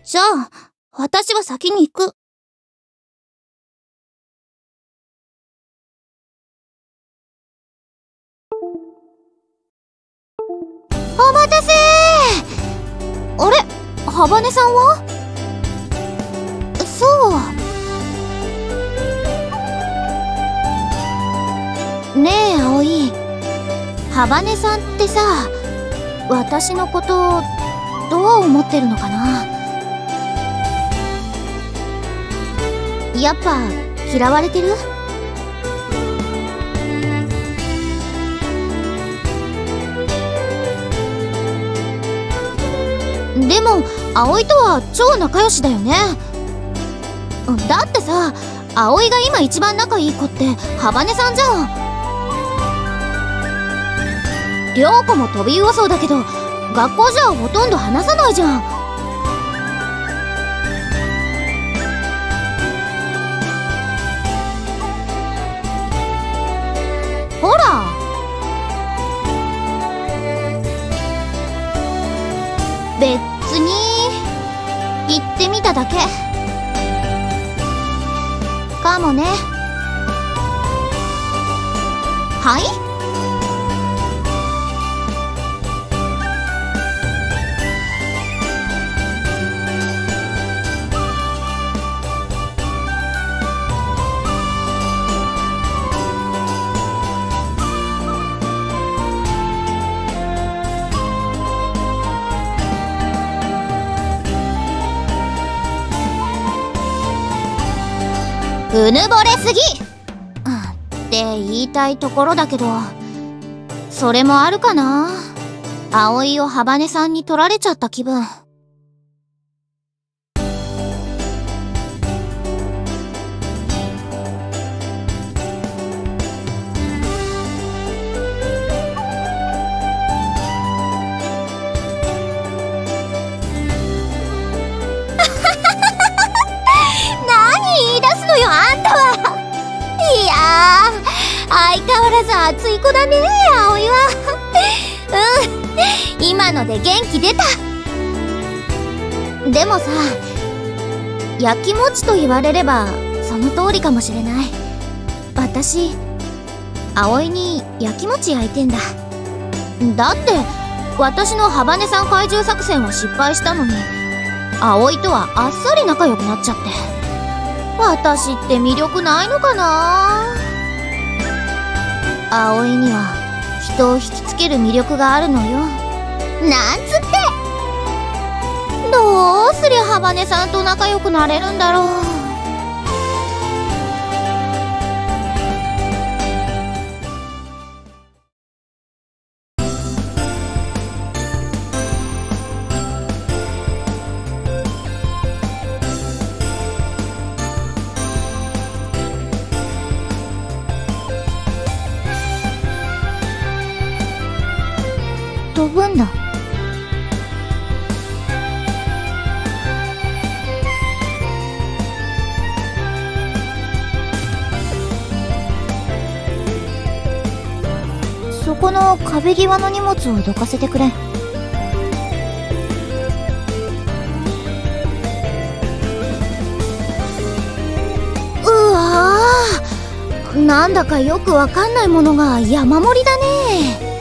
じゃあ、私は先に行く。お待たせー。あれ、ハバネさんは？そう。ねえ、葵。ハバネさんってさ、私のことどう思ってるのかな？やっぱ嫌われてる？でも葵とは超仲良しだよね。だってさ、葵が今一番仲いい子ってハバネさんじゃん。涼子も飛び魚そうだけど、学校じゃほとんど話さないじゃん。ほら、別に言ってみただけかもね。はい？うぬぼれすぎって言いたいところだけど、それもあるかな。葵をハバネさんに取られちゃった気分。いやー、相変わらず熱い子だね、葵は。今ので元気出た。でもさ、焼きもちと言われればその通りかもしれない。私、葵に焼きもち焼いてんだ。だって私のハバネさん怪獣作戦は失敗したのに、葵とはあっさり仲良くなっちゃって。私って魅力ないのかな。葵には人を引きつける魅力があるのよ。なんつって。どうすりゃハバネさんと仲良くなれるんだろう。飛ぶんだ。そこの壁際の荷物をどかせてくれ。うわー、なんだかよくわかんないものが山盛りだね。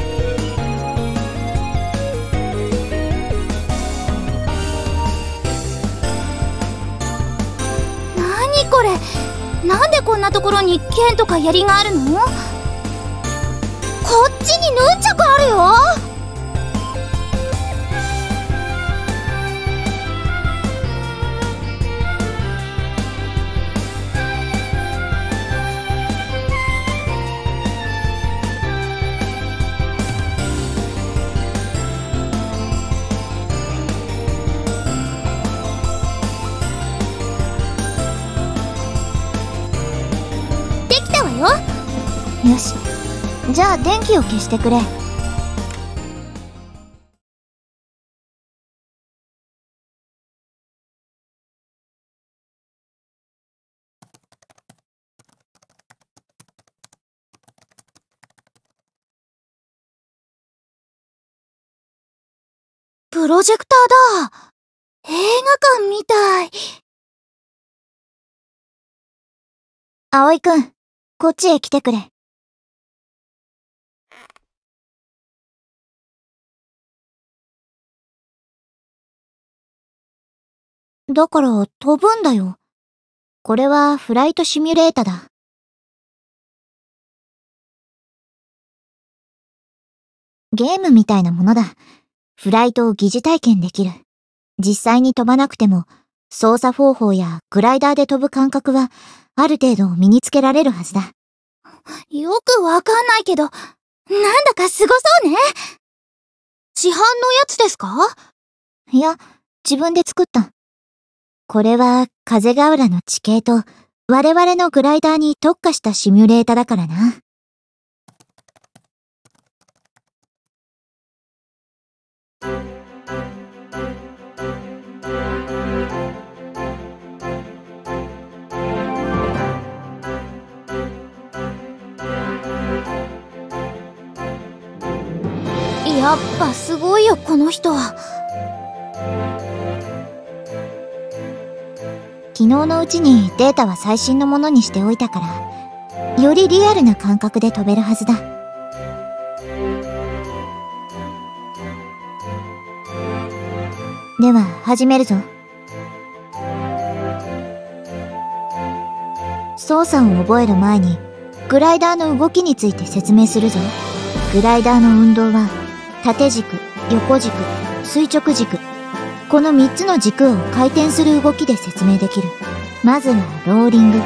これ、なんでこんなところに剣とか槍があるの？こっちにヌンチャクあるよ。よし、じゃあ電気を消してくれ。プロジェクターだ。 映画館みたい。葵くん、こっちへ来てくれ。だから飛ぶんだよ。これはフライトシミュレータだ。ゲームみたいなものだ。フライトを疑似体験できる。実際に飛ばなくても、操作方法やグライダーで飛ぶ感覚は、ある程度身につけられるはずだ。よくわかんないけど、なんだかすごそうね。市販のやつですか？いや、自分で作った。これは風ヶ浦の地形と我々のグライダーに特化したシミュレータだからな。やっぱすごいよ、この人は。昨日のうちにデータは最新のものにしておいたから、よりリアルな感覚で飛べるはずだ。では、始めるぞ。操作を覚える前に、グライダーの動きについて説明するぞ。グライダーの運動は、縦軸、横軸、垂直軸。この3つの軸を回転する動きで説明できる。まずはローリング。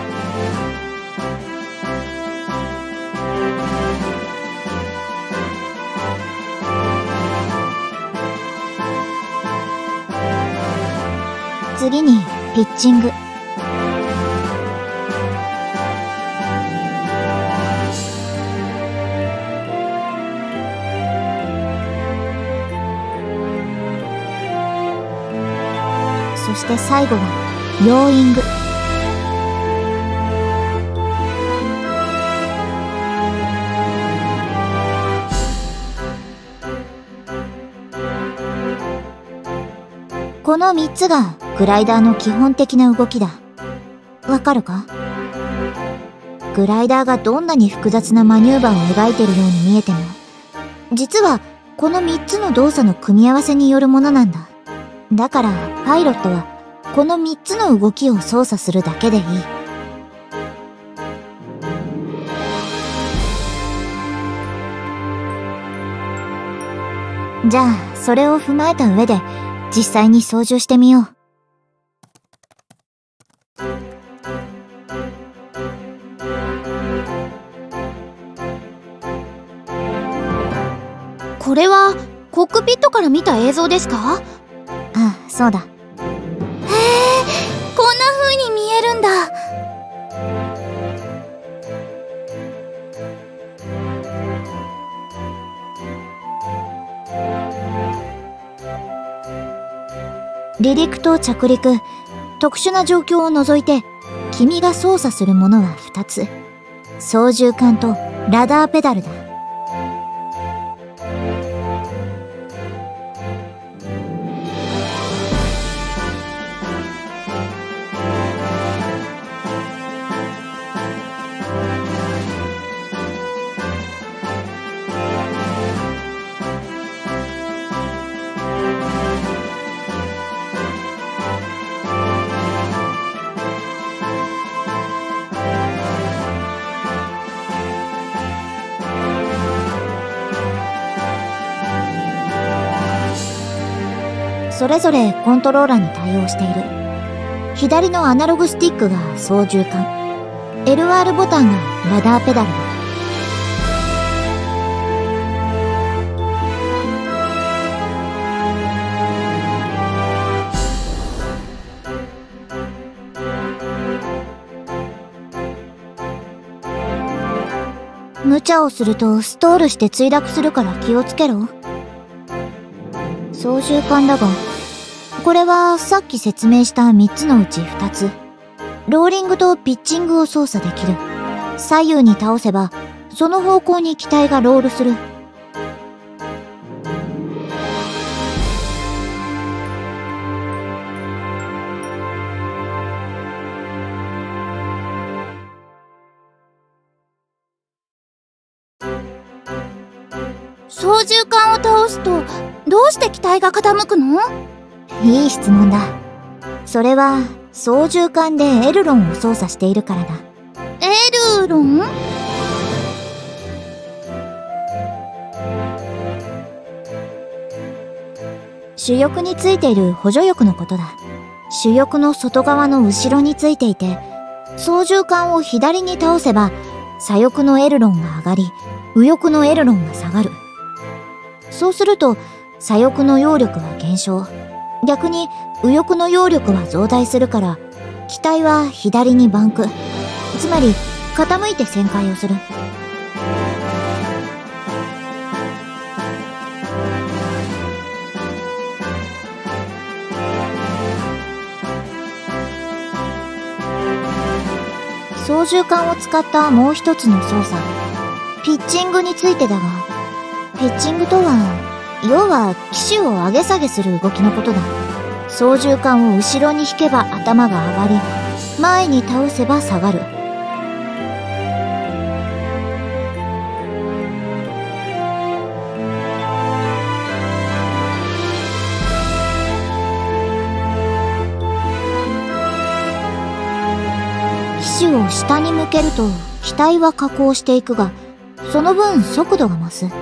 次にピッチング。そして最後はヨーイング。この3つがグライダーの基本的な動きだ。わかるか？グライダーがどんなに複雑なマニューバーを描いているように見えても、実はこの3つの動作の組み合わせによるものなんだ。だからパイロットはこの3つの動きを操作するだけでいい。じゃあそれを踏まえた上で実際に操縦してみよう。これはコックピットから見た映像ですか？ああ、そうだ。へえ、こんな風に見えるんだ。離陸と着陸、特殊な状況を除いて、君が操作するものは2つ。操縦桿とラダーペダルだ。それぞれコントローラーに対応している。左のアナログスティックが操縦桿、LR ボタンがラダーペダルだ。無茶をするとストールして墜落するから気をつけろ。操縦桿だが、これはさっき説明した3つのうち2つ。ローリングとピッチングを操作できる。左右に倒せば、その方向に機体がロールする。 操縦桿を倒すとどうして機体が傾くの？ いい質問だ。それは操縦桿でエルロンを操作しているからだ。 エルロン？ 主翼についている補助翼のことだ。主翼の外側の後ろについていて、操縦桿を左に倒せば左翼のエルロンが上がり、右翼のエルロンが下がる。そうすると左翼の揚力は減少、逆に右翼の揚力は増大するから、機体は左にバンク、つまり傾いて旋回をする。操縦桿を使ったもう一つの操作、ピッチングについてだが、ピッチングとは、要は機首を上げ下げする動きのことだ。操縦桿を後ろに引けば頭が上がり、前に倒せば下がる。機首を下に向けると機体は下降していくが、その分速度が増す。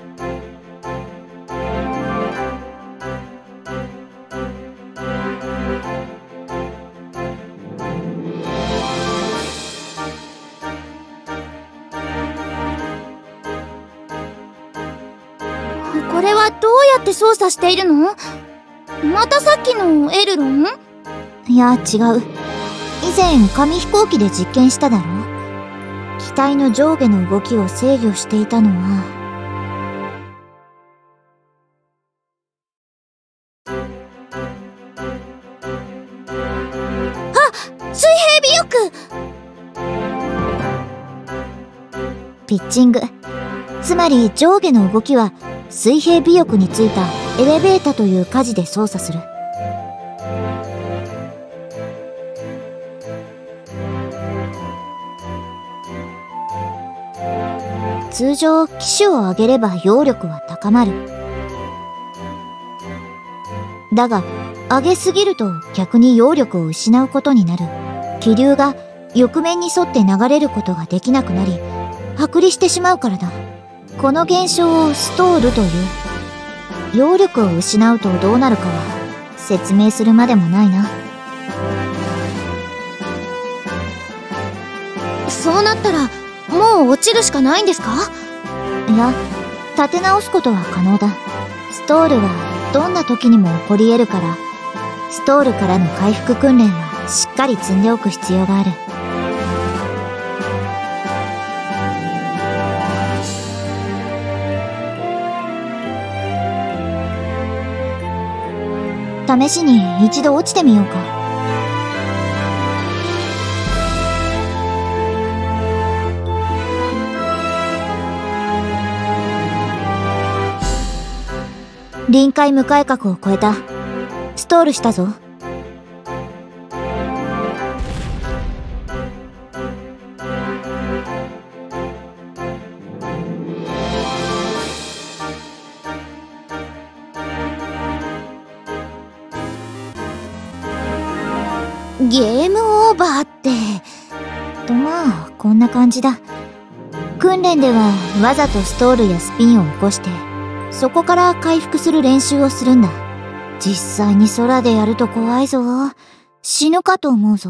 これはどうやって操作しているの？またさっきのエルロン？ いや、違う。以前紙飛行機で実験しただろ。機体の上下の動きを制御していたのは、 水平尾翼！ ピッチング。つまり上下の動きは水平尾翼についたエレベータという舵で操作する。通常機首を上げれば揚力は高まる。だが上げすぎると逆に揚力を失うことになる。気流が翼面に沿って流れることができなくなり、剥離してしまうからだ。この現象をストールという。揚力を失うとどうなるかは説明するまでもないな。 そうなったらもう落ちるしかないんですか？ いや、立て直すことは可能だ。ストールはどんな時にも起こり得るから、ストールからの回復訓練はしっかり積んでおく必要がある。試しに一度落ちてみようか。臨界無改角を超えた。ストールしたぞ。 ゲームオーバーって。 まあこんな感じだ。訓練ではわざとストールやスピンを起こして、そこから回復する練習をするんだ。実際に空でやると怖いぞ。死ぬかと思うぞ。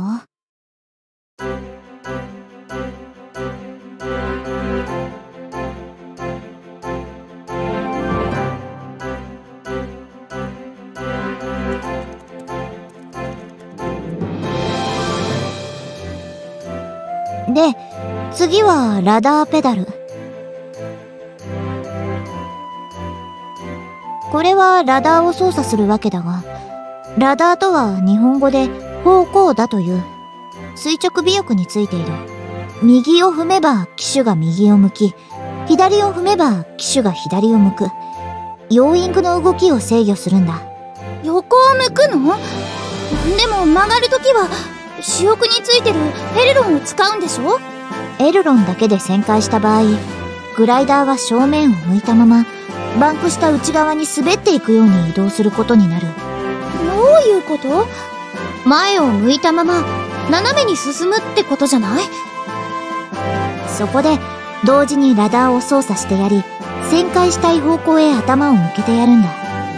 で、次はラダーペダル。これはラダーを操作するわけだが、ラダーとは日本語で方向だという。垂直尾翼についている。右を踏めば機首が右を向き、左を踏めば機首が左を向く。ヨーイングの動きを制御するんだ。 横を向くの？でも曲がるときは主翼についてるエルロンを使うんでしょ？ エルロンだけで旋回した場合、グライダーは正面を向いたままバンクした内側に滑っていくように移動することになる。 どういうこと？前を向いたまま斜めに進むってことじゃない？ そこで同時にラダーを操作してやり、旋回したい方向へ頭を向けてやるんだ。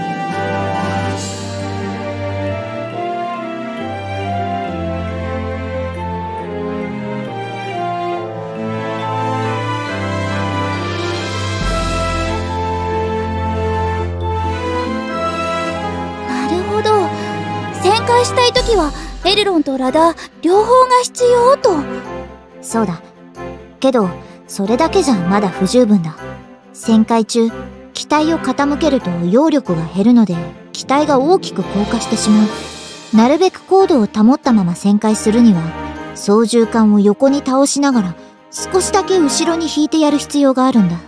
なるほど。旋回したいときはエルロンとラダー両方が必要と。 そうだ。けどそれだけじゃまだ不十分だ。旋回中、機体を傾けると揚力が減るので、機体が大きく降下してしまう。なるべく高度を保ったまま旋回するには、操縦桿を横に倒しながら少しだけ後ろに引いてやる必要があるんだ。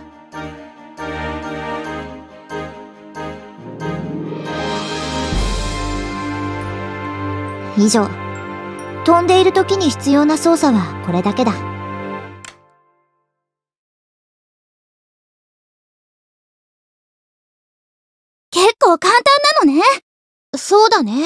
以上。飛んでいる時に必要な操作はこれだけだ。 結構簡単なのね。そうだね。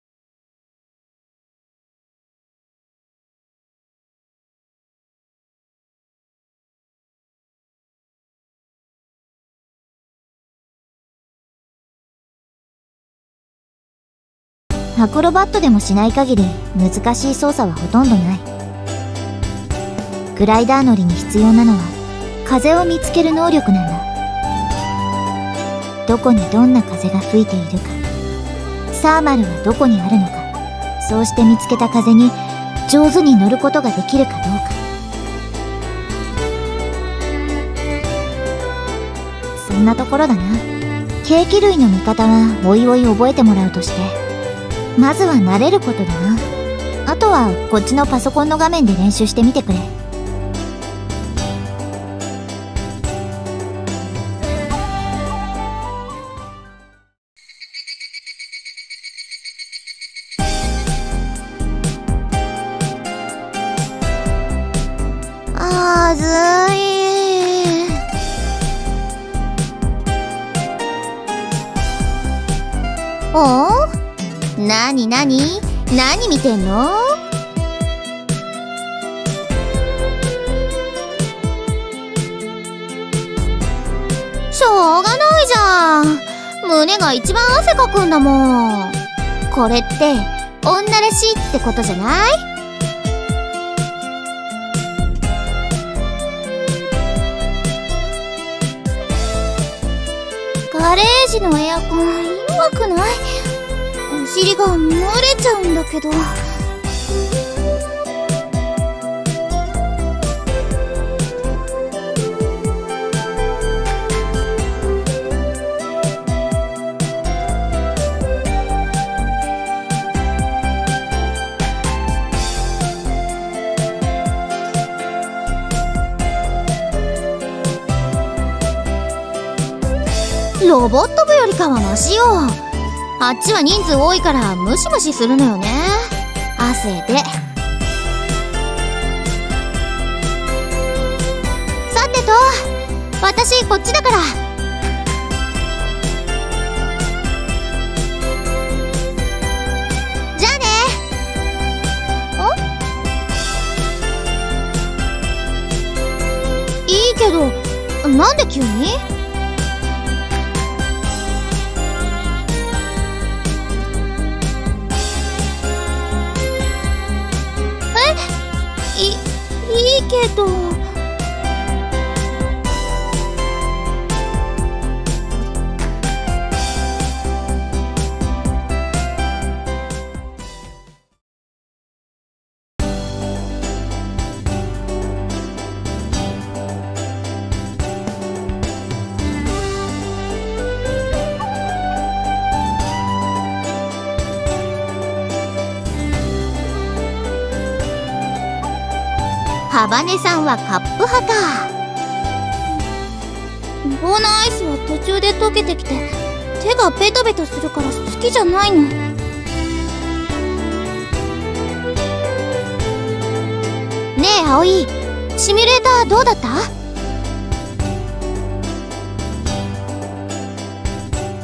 アクロバットでもしない限り難しい操作はほとんどない。グライダー乗りに必要なのは風を見つける能力なんだ。どこにどんな風が吹いているか、サーマルはどこにあるのか、そうして見つけた風に上手に乗ることができるかどうか。そんなところだな。ケーキ類の見方はおいおい覚えてもらうとして、まずは慣れることだな。あとはこっちのパソコンの画面で練習してみてくれ。 あーずーい。おう？なになに？何見てんの？しょうがないじゃん。胸が一番汗かくんだもん。これって女らしいってことじゃない？ガレージのエアコン弱くない？お尻が蒸れちゃうんだけど。ロボット部よりかはマシよ。あっちは人数多いからムシムシするのよね。汗で。さてと、私こっちだから。じゃあね。いいけど、なんで急に？いいけど。ハバネさんはカップ派か。棒のアイスは途中で溶けてきて手がベトベトするから好きじゃないの。ねえ葵、シミュレーターどうだった？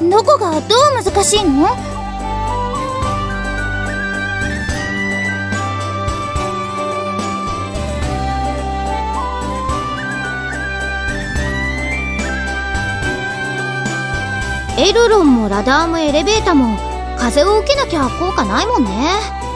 どこがどう難しいの？エルロンもラダーもエレベータも風を受けなきゃ効果ないもんね。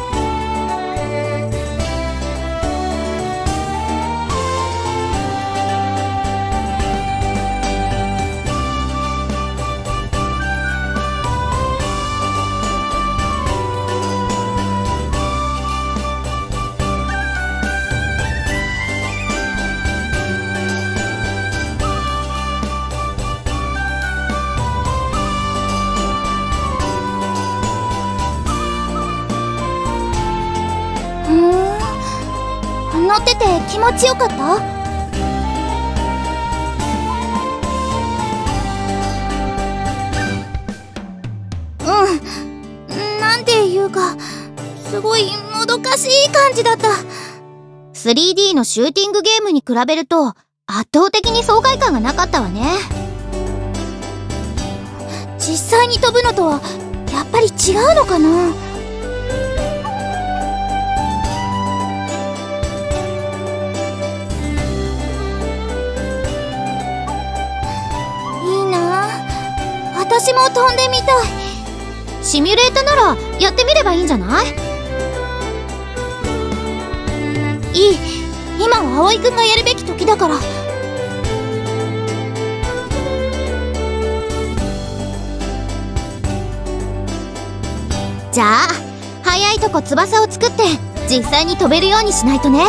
乗ってて気持ちよかった？なんていうかすごいもどかしい感じだった。 3D のシューティングゲームに比べると圧倒的に爽快感がなかったわね。実際に飛ぶのとはやっぱり違うのかな？私も飛んでみたい。シミュレータならやってみればいいんじゃない？今は葵くんがやるべき時だから。じゃあ早いとこ翼を作って実際に飛べるようにしないとね。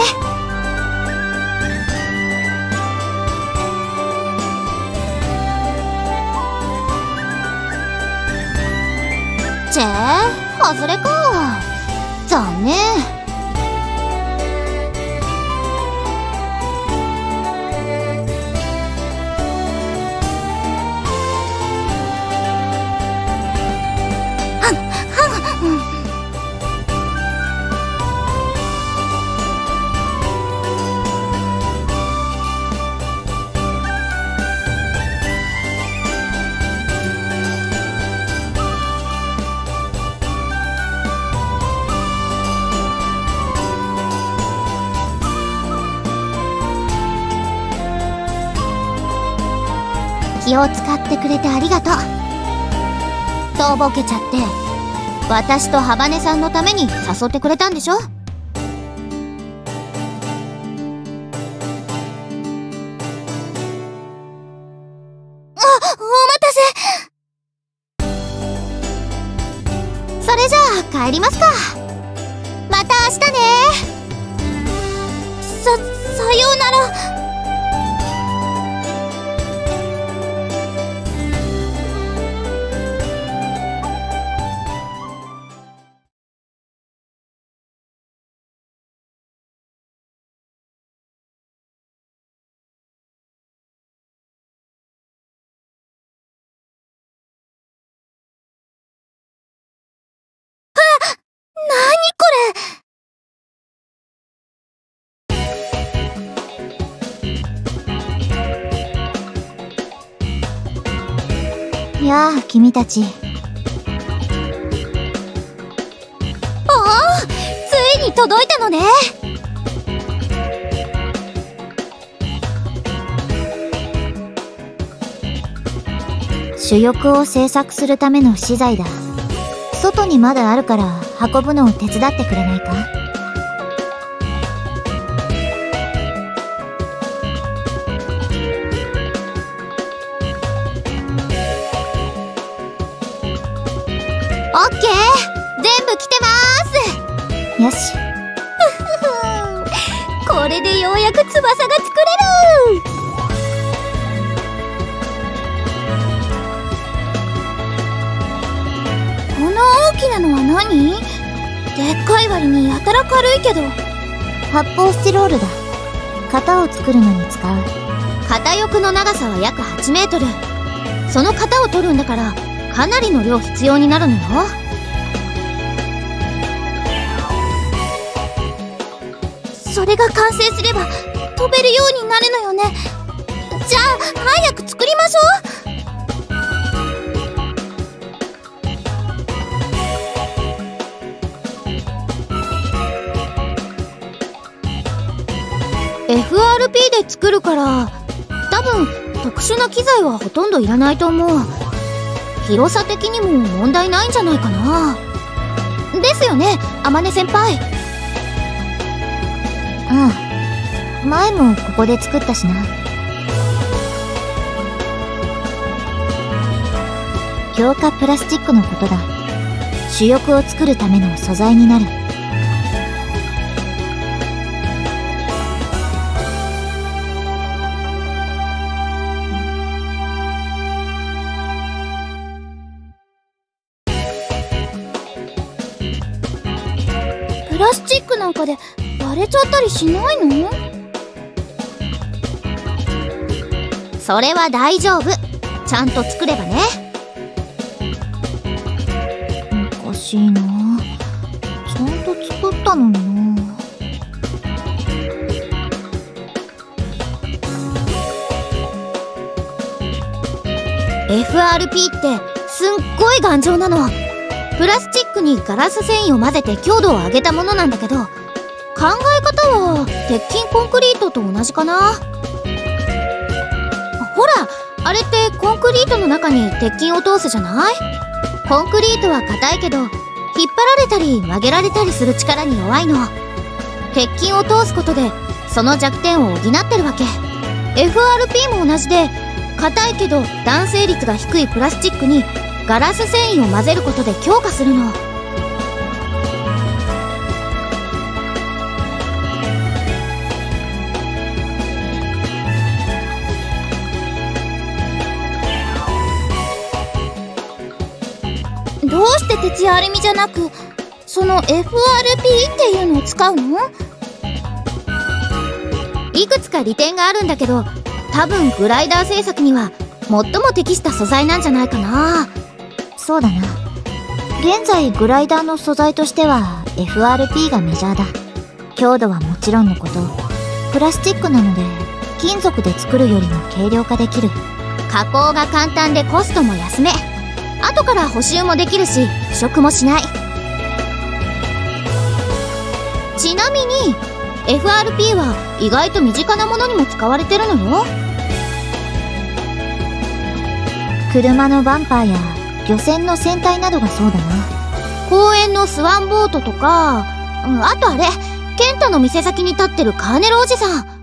外れか。残念。気を使ってくれてありがとう。とぼけちゃって私とハバネさんのために誘ってくれたんでしょ？お待たせ。それじゃあ帰りますか。また明日ね。さようなら。 やあ君たち。 ついに届いたのね。 主翼を製作するための資材だ。外にまだあるから運ぶのを手伝ってくれないか？ オッケー、全部来てまーす。 よし。 これでようやく翼が作れる。この大きなのは何？でっかい割にやたら軽いけど。 発泡スチロールだ。型を作るのに使う。 片翼の長さは約8メートル。その型を取るんだからかなりの量必要になるのよ。それが完成すれば飛べるようになるのよね。じゃあ早く作りましょう。 で作るから多分特殊な機材はほとんどいらないと思う。広さ的にも問題ないんじゃないかな。ですよね、天音先輩。 うん、前もここで作ったしな。強化プラスチックのことだ。主翼を作るための素材になる。 プラスチックなんかで割れちゃったりしないの？それは大丈夫。ちゃんと作ればね。 おかしいな。ちゃんと作ったのにな。 FRP ってすっごい頑丈なの。プラスチックにガラス繊維を混ぜて強度を上げたものなんだけど、考え方は鉄筋コンクリートと同じかな。ほら、あれってコンクリートの中に鉄筋を通すじゃない？コンクリートは硬いけど引っ張られたり曲げられたりする力に弱いの。鉄筋を通すことでその弱点を補ってるわけ。 FRP も同じで、硬いけど弾性率が低いプラスチックにガラス繊維を混ぜることで強化するの。どうして鉄やアルミじゃなくその FRP っていうのを使うの？いくつか利点があるんだけど、多分グライダー製作には最も適した素材なんじゃないかな。 そうだな。現在グライダーの素材としては FRP がメジャーだ。強度はもちろんのこと、プラスチックなので金属で作るよりも軽量化できる。 加工が簡単でコストも安め。後から補修もできるし腐食もしない。ちなみに FRP は意外と身近なものにも使われてるのよ。 車のバンパーや漁船の船体などがそうだな。 公園のスワンボートとか、あとあれ、ケンタの店先に立ってるカーネルおじさん。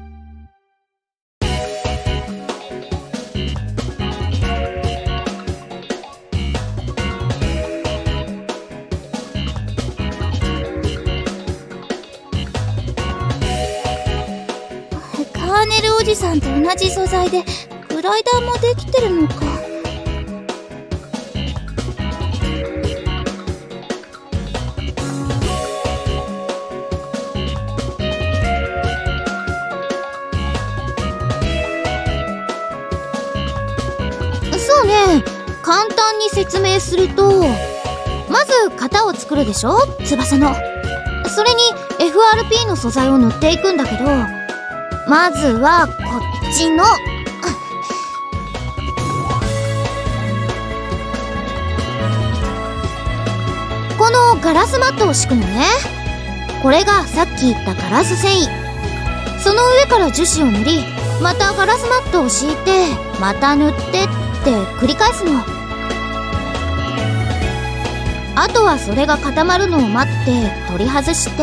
カーネルおじさんと同じ素材でグライダーもできてるのか。そうね、簡単に説明すると、まず型を作るでしょ、翼の。それに FRP の素材を塗っていくんだけど、まずはこっちのこのガラスマットを敷くのね。これがさっき言ったガラス繊維。その上から樹脂を塗り、またガラスマットを敷いてまた塗ってって繰り返すの。あとはそれが固まるのを待って取り外して、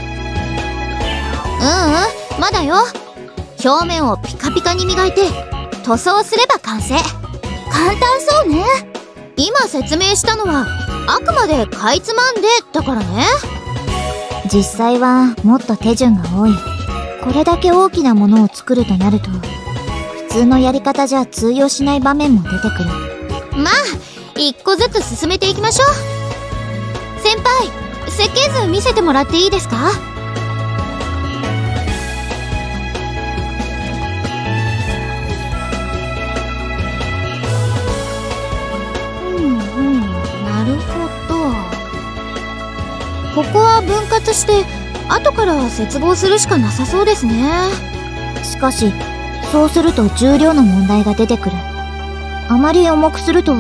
まだよ。表面をピカピカに磨いて塗装すれば完成。簡単そうね。今説明したのはあくまでかいつまんでだからね。 実際はもっと手順が多い。これだけ大きなものを作るとなると、普通のやり方じゃ通用しない場面も出てくる。 まあ一個ずつ進めていきましょう。先輩、設計図見せてもらっていいですか？なるほど。ここは分割して後から接合するしかなさそうですね。 しかしそうすると重量の問題が出てくる。あまり重くすると。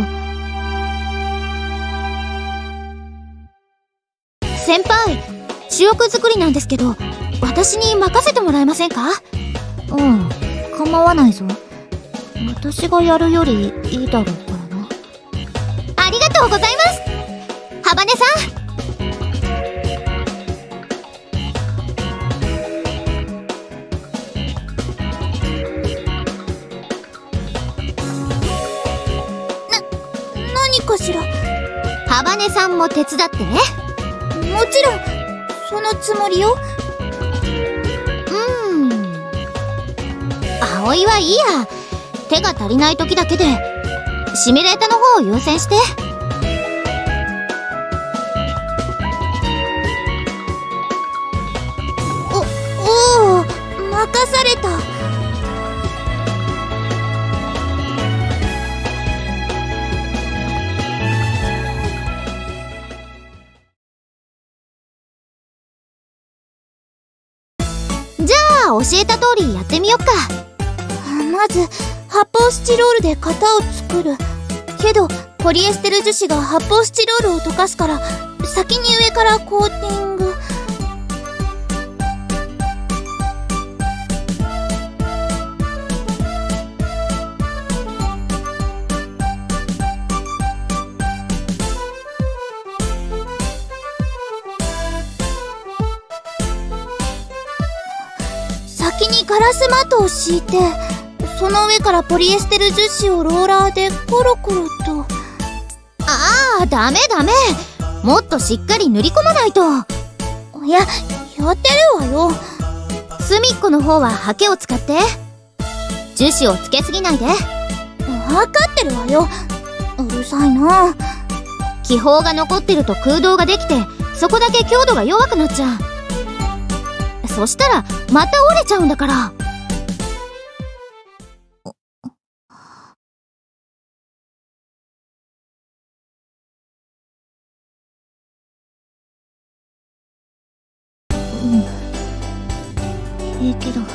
先輩、主翼作りなんですけど私に任せてもらえませんか？ うん、構わないぞ。私がやるよりいいだろうからな。 ありがとうございます、ハバネさん。 何かしら。 ハバネさんも手伝ってね。 もちろんそのつもりよ。 葵はいいや。手が足りない時だけでシミュレータの方を優先して。 おお、任された。 じゃあ教えた通りやってみよっか。 まず発泡スチロールで型を作るけど、ポリエステル樹脂が発泡スチロールを溶かすから先に上からコーティング。先にガラスマットを敷いて、その上からポリエステル樹脂をローラーでコロコロと。 ああ、ダメダメ。もっとしっかり塗り込まないと。 いや、やってるわよ。 隅っこの方はハケを使って。樹脂をつけすぎないで。 分かってるわよ。うるさいな。 気泡が残ってると空洞ができて、そこだけ強度が弱くなっちゃう。そしたらまた折れちゃうんだから。 平気だ。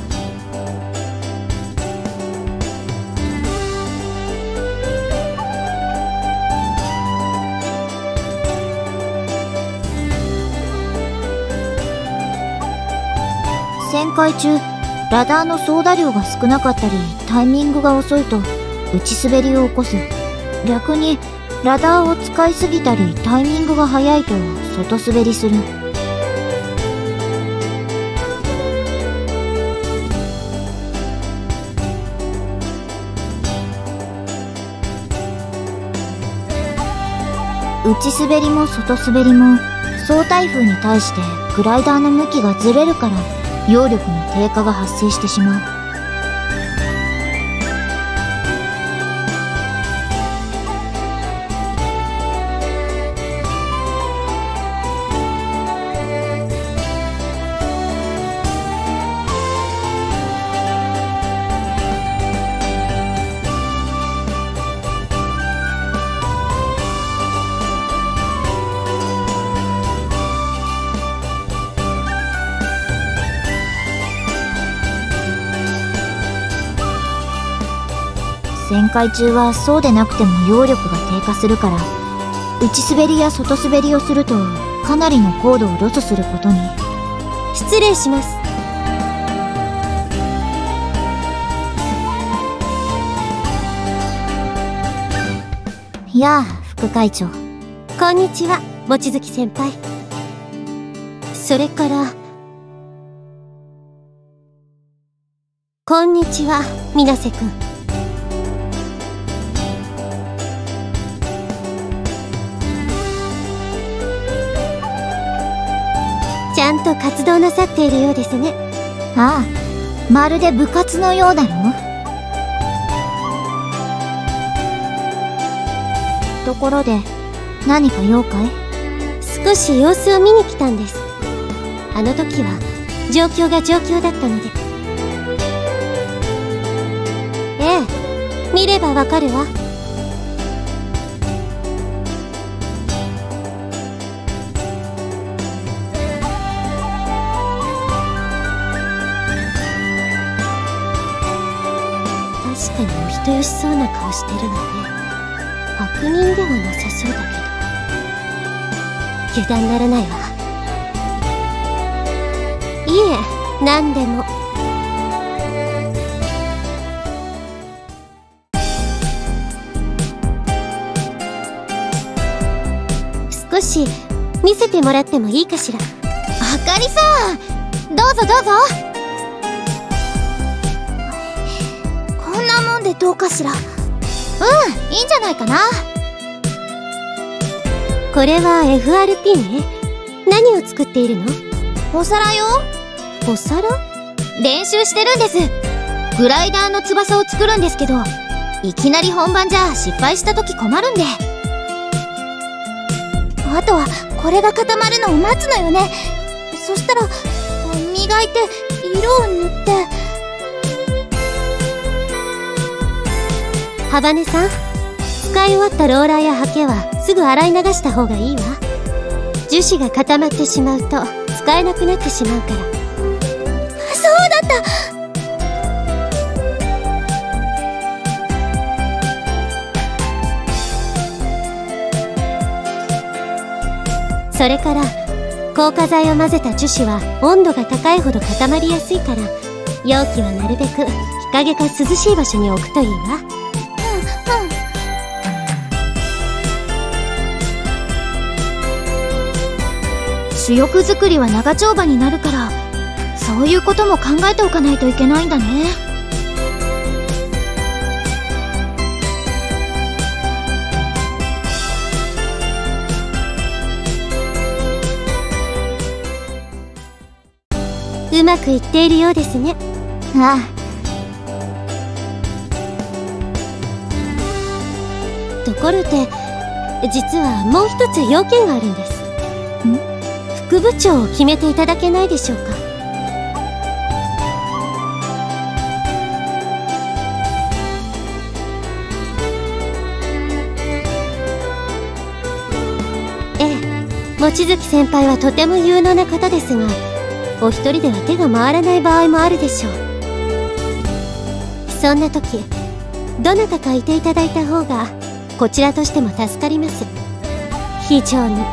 旋回中、ラダーの操舵量が少なかったり、タイミングが遅いと打ち滑りを起こす。逆にラダーを使いすぎたりタイミングが早いと外滑りする。内滑りも外滑りも総台風に対してグライダーの向きがずれるから揚力の低下が発生してしまう。旋回中はそうでなくても揚力が低下するから、内滑りや外滑りをするとかなりの高度をロスすることに。 失礼します。 やあ、副会長。 こんにちは、望月先輩。それからこんにちは、水瀬くん。ちゃんと活動なさっているようですね。 ああ、まるで部活のようだろ。ところで、何か用かい？ 少し様子を見に来たんです。あの時は状況が状況だったので。ええ、見ればわかるわ。確かにお人よしそうな顔してるわね。悪人ではなさそうだけど。油断ならないわ。いえ、何でも。 少し見せてもらってもいいかしら。 あかりさん、どうぞどうぞ。こんなもんでどうかしら。いいんじゃないかな。 これは FRP ね。何を作っているの？ お皿よ。 お皿？ 練習してるんです。グライダーの翼を作るんですけど、いきなり本番じゃ失敗した時困るんで。あとはこれが固まるのを待つのよね。そしたら磨いて色を塗って。 ハバネさん、使い終わったローラーやハケはすぐ洗い流した方がいいわ。樹脂が固まってしまうと使えなくなってしまうから。 そうだった。 それから硬化剤を混ぜた樹脂は温度が高いほど固まりやすいから、容器はなるべく日陰か涼しい場所に置くといいわ。 主翼作りは長丁場になるから、そういうことも考えておかないといけないんだね。 うまくいっているようですね。 ああ。ところで、実はもう一つ要件があるんです。副部長を決めていただけないでしょうか。ええ、望月先輩はとても有能な方ですが、お一人では手が回らない場合もあるでしょう。そんな時、どなたかいていただいた方がこちらとしても助かります。非常に。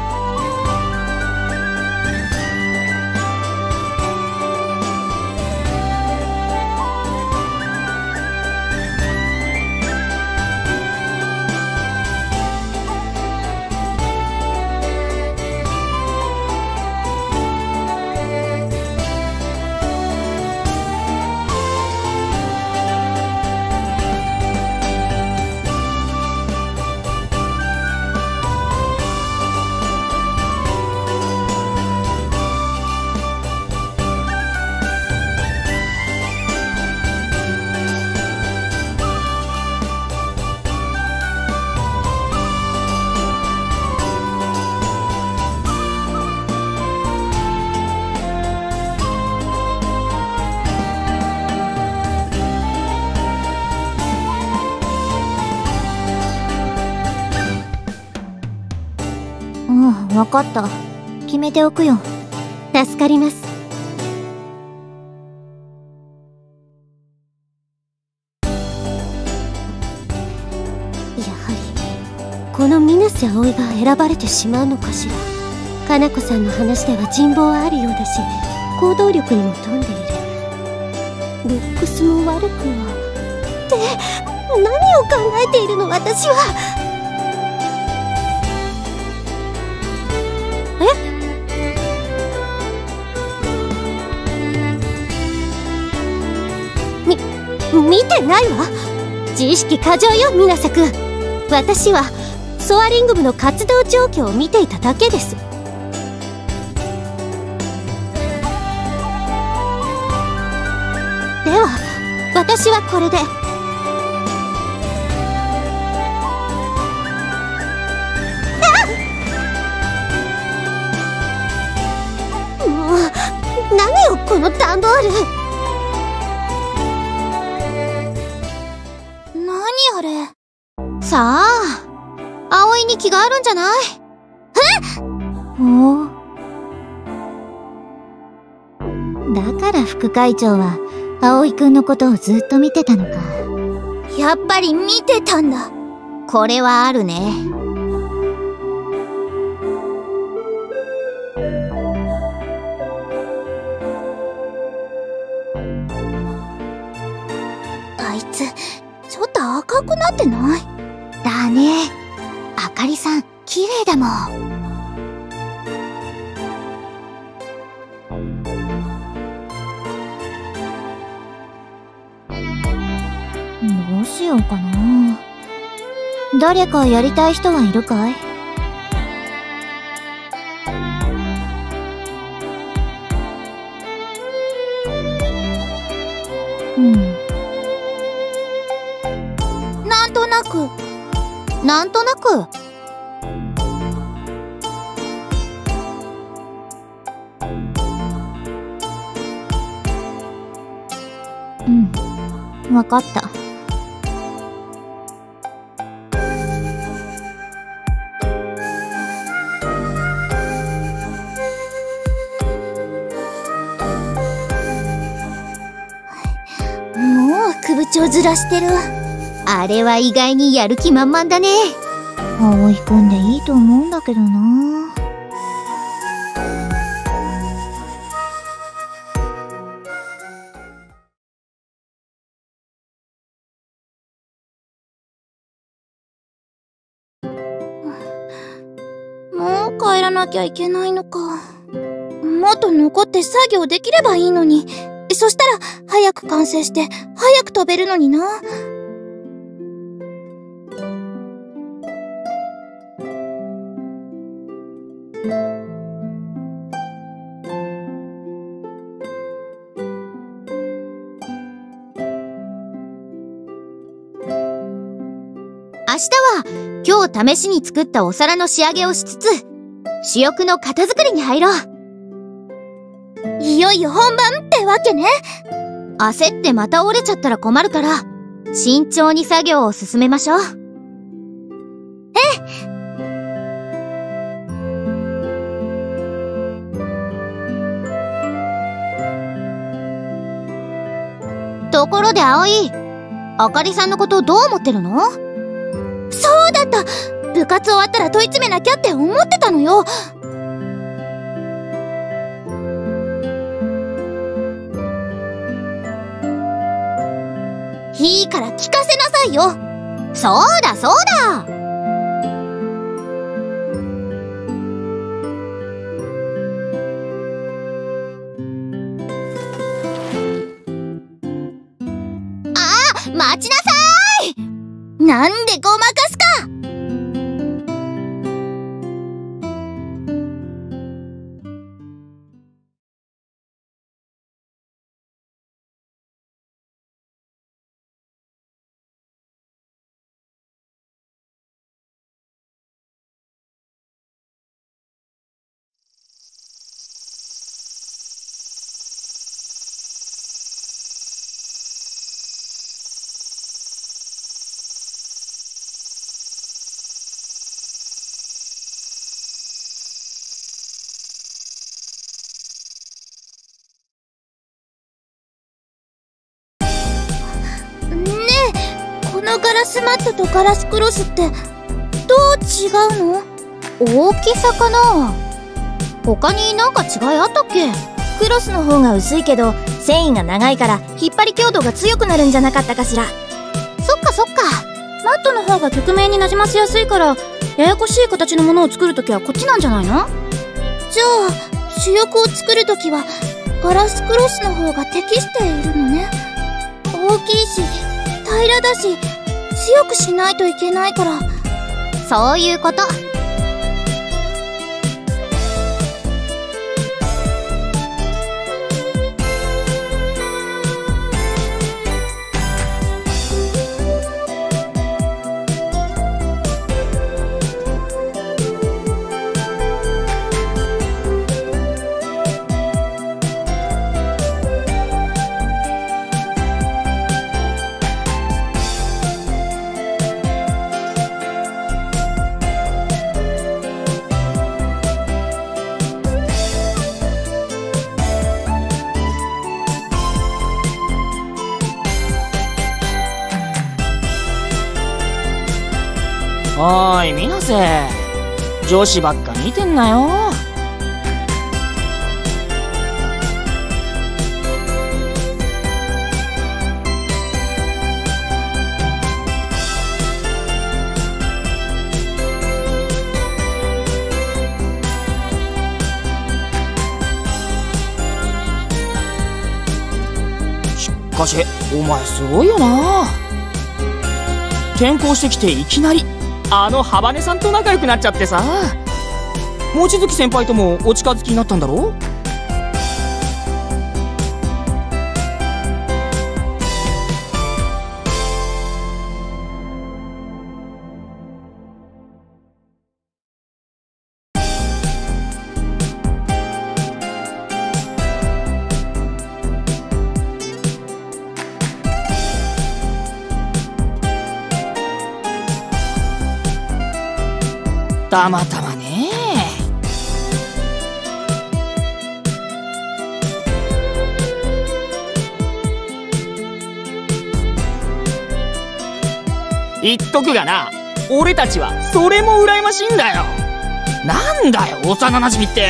わかった。決めておくよ。 助かります。やはりこの水瀬葵が選ばれてしまうのかしら。かな子さんの話では人望はあるようだし、行動力にも富んでいる。ルックスも悪くは。って何を考えているの私は。見てないわ。自意識過剰よ、水瀬くん。私はソアリング部の活動状況を見ていただけです。では私はこれで。もう何よこの段ボール。 あれ。さあ、葵に気があるんじゃない？ おお。だから副会長は葵くんのことをずっと見てたのか。 やっぱり見てたんだ。これはあるね。あいつちょっと赤くなってない？だね。あかりさん綺麗だもん。 しようかな。誰かやりたい人はいるかい？ なんとなく。 わかった。 もう首長ずらしてる。あれは意外にやる気満々だね。 葵くんでいいと思うんだけどな。 もう帰らなきゃいけないのか。もっと残って作業できればいいのに。そしたら早く完成して早く飛べるのにな。明日は今日試しに作ったお皿の仕上げをしつつ、主翼の型作りに入ろう。いよいよ本番ってわけね。焦ってまた折れちゃったら困るから、慎重に作業を進めましょう。ところで葵、あかりさんのことどう思ってるの？そうだった！部活終わったら問い詰めなきゃって思ってたのよ。いいから聞かせなさいよ。そうだそうだ。待ちなさーい！なんでごまかすか！このガラスマットとガラスクロスってどう違うの？ 大きさかな。他になんか違いあったっけ？クロスの方が薄いけど繊維が長いから引っ張り強度が強くなるんじゃなかったかしら。 そっかそっか。 マットの方が曲面になじませやすいから、ややこしい形のものを作るときはこっちなんじゃないの？ じゃあ主翼を作るときはガラスクロスの方が適しているのね。大きいし平らだし強くしないといけないから。そういうこと。 おーい水瀬、女子ばっか見てんなよ。しかしお前すごいよな。 転校してきていきなりあのハバネさんと仲良くなっちゃってさ。望月先輩ともお近づきになったんだろ？たまたまね。言っとくがな、俺たちはそれも羨ましいんだよ。なんだよ幼なじみって。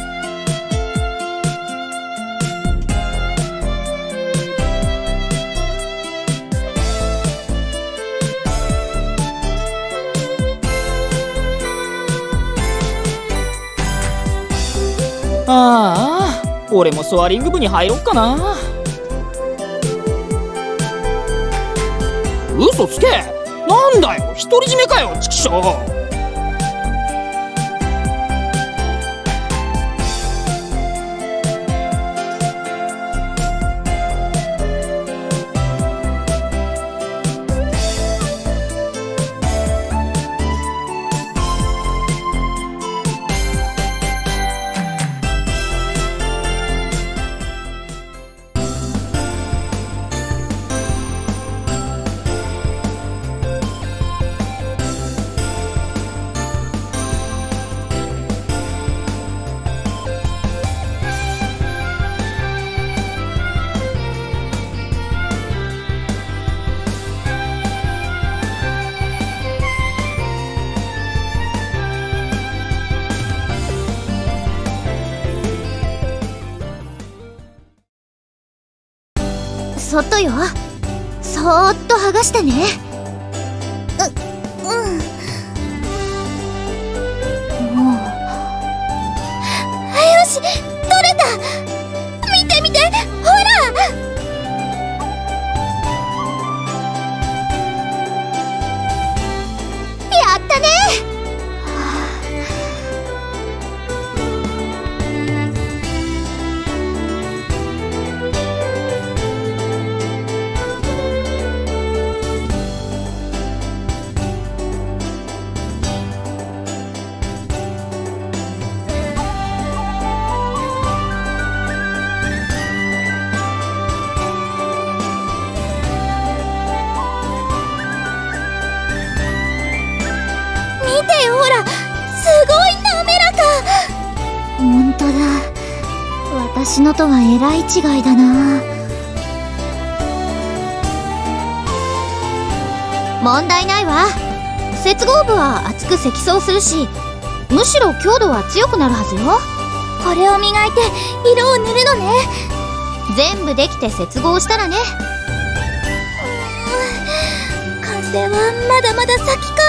ああ、俺もソアリング部に入ろっかな。嘘つけ。なんだよ独り占めかよ、チキショー。 外よ。そーっと剥がしてね。よし、取れた。見て見て、ほら。やったね。ほんとだ。私のとはえらい違いだな。問題ないわ。接合部は厚く積層するし、むしろ強度は強くなるはずよ。これを磨いて色を塗るのね。全部できて接合したらね。完成はまだまだ先か。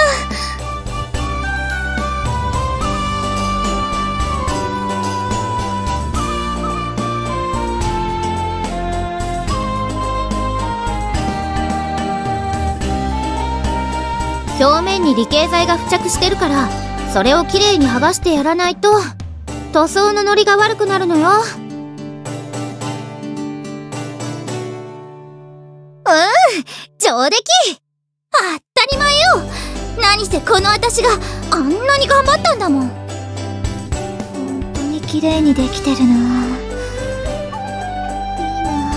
表面に理系剤が付着してるから、それをきれいに剥がしてやらないと塗装のノリが悪くなるのよ。上出来。当たり前よ。何せこの私があんなに頑張ったんだもん。本当にきれいにできてるな。いいな。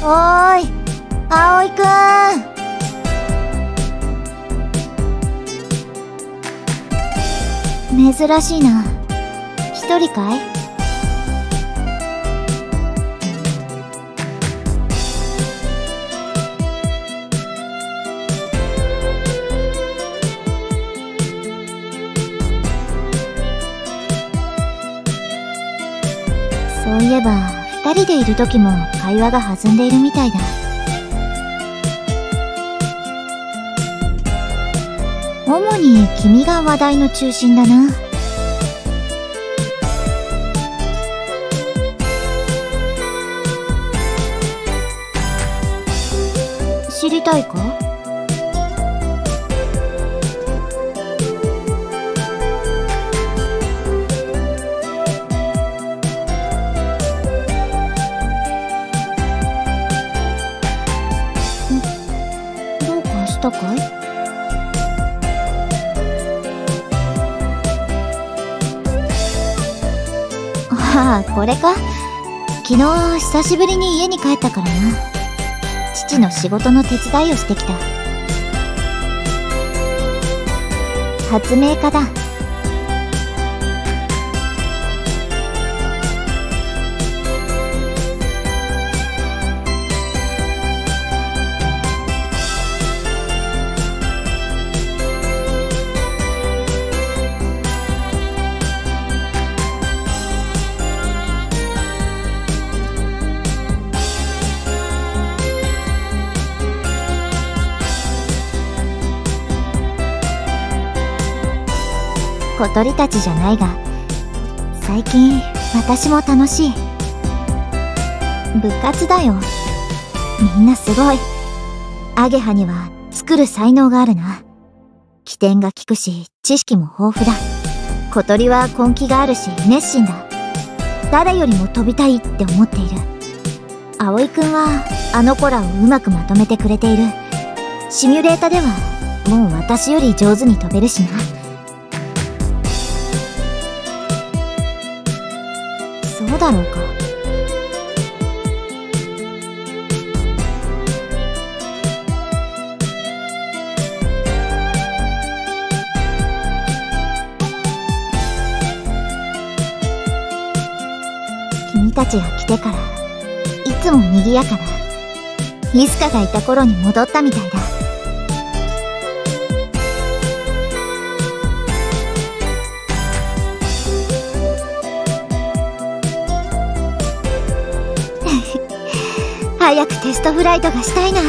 おーい、葵くん。珍しいな。一人かい？そういえば、二人でいる時も会話が弾んでいるみたいだ。主に君が話題の中心だな。知りたいか？どうかしたかい？ああ、これか。昨日久しぶりに家に帰ったからな。父の仕事の手伝いをしてきた。発明家だ。小鳥たちじゃないが、最近私も楽しい。部活だよ。みんなすごい。アゲハには作る才能があるな。起点が利くし、知識も豊富だ。小鳥は根気があるし熱心だ。誰よりも飛びたいって思っている。葵くんはあの子らをうまくまとめてくれている。シミュレータではもう私より上手に飛べるしな。そうだろうか。君たちが来てからいつも賑やかだ。イスカがいた頃に戻ったみたいだ。早くテストフライトがしたいな。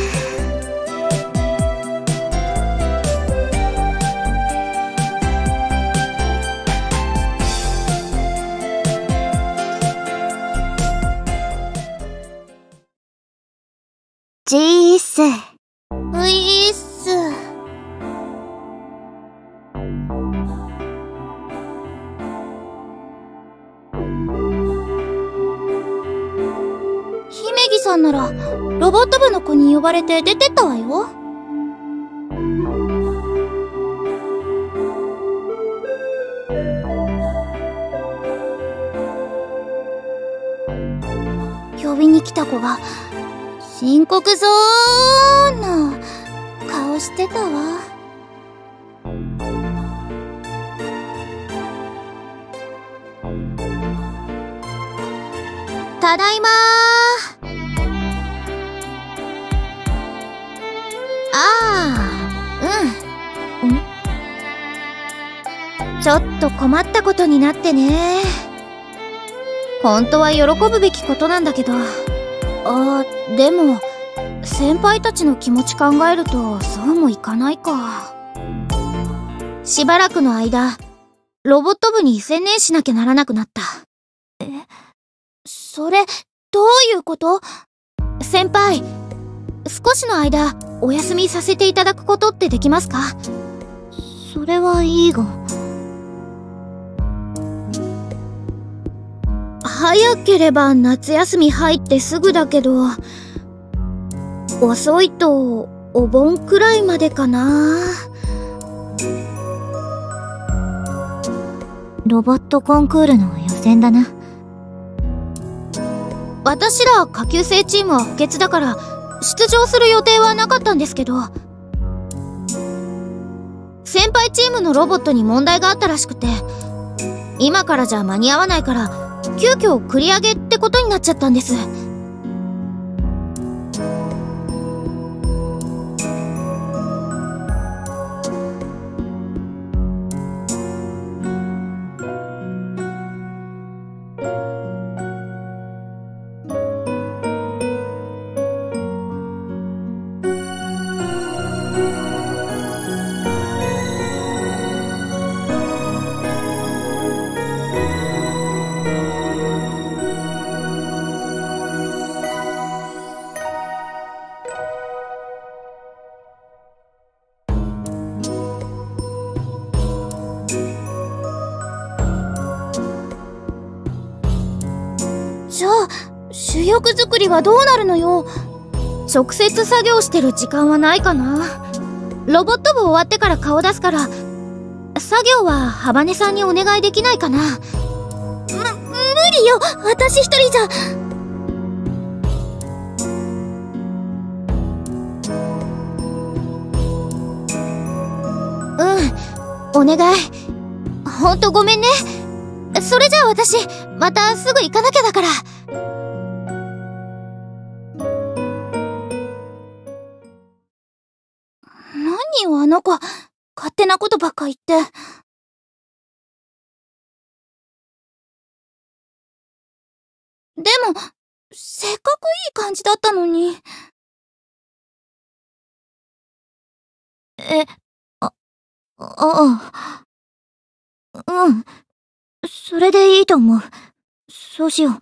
ジーッス。 ういーっす。姫木さんならロボット部の子に呼ばれて出てったわよ。呼びに来た子が深刻そうな顔してたわ。ただいまー。ちょっと困ったことになってね。本当は喜ぶべきことなんだけど。でも先輩たちの気持ち考えるとそうもいかないか。しばらくの間ロボット部に専念しなきゃならなくなった。それどういうこと？先輩、少しの間お休みさせていただくことってできますか？ それはいいが。 早ければ夏休み入ってすぐだけど、遅いとお盆くらいまでかな。 ロボットコンクールの予選だな。 私ら下級生チームは補欠だから出場する予定はなかったんですけど、先輩チームのロボットに問題があったらしくて、今からじゃ間に合わないから急遽繰り上げってことになっちゃったんです。じゃあ主翼作りはどうなるのよ。直接作業してる時間はないかな。ロボット部終わってから顔出すから、作業はハバネさんにお願いできないかな。無理よ、私一人じゃ。お願い。ほんとごめんね。それじゃあ私、またすぐ行かなきゃだから。何よあの子、勝手なことばっか言って。でも、せっかくいい感じだったのに。 うん。それでいいと思う。そうしよう。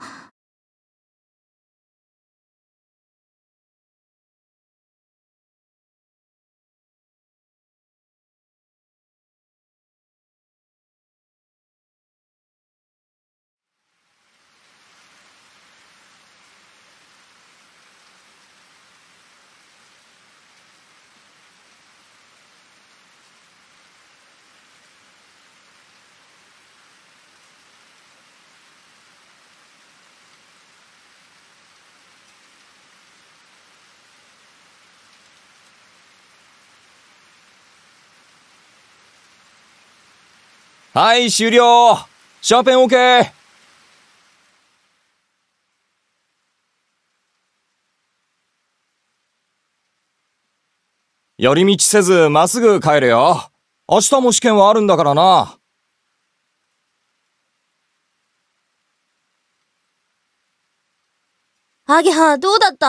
はい、終了。シャーペン OK。寄り道せずまっすぐ帰れよ。明日も試験はあるんだからな。 アゲハ、どうだった？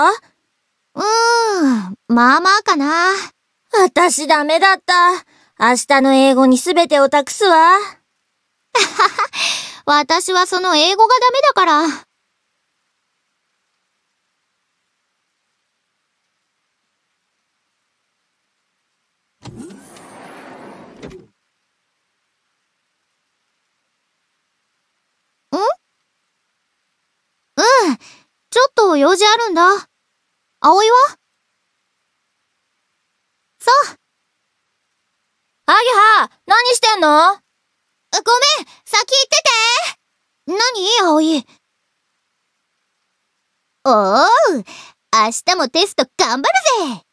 まあまあかな。 私ダメだった。明日の英語に全てを託すわ。 私はその英語がダメだから。ちょっと用事あるんだ。葵は？そう。 アゲハ、何してんの？ ごめん、先行ってて。何、葵。おー、明日もテスト頑張るぜ。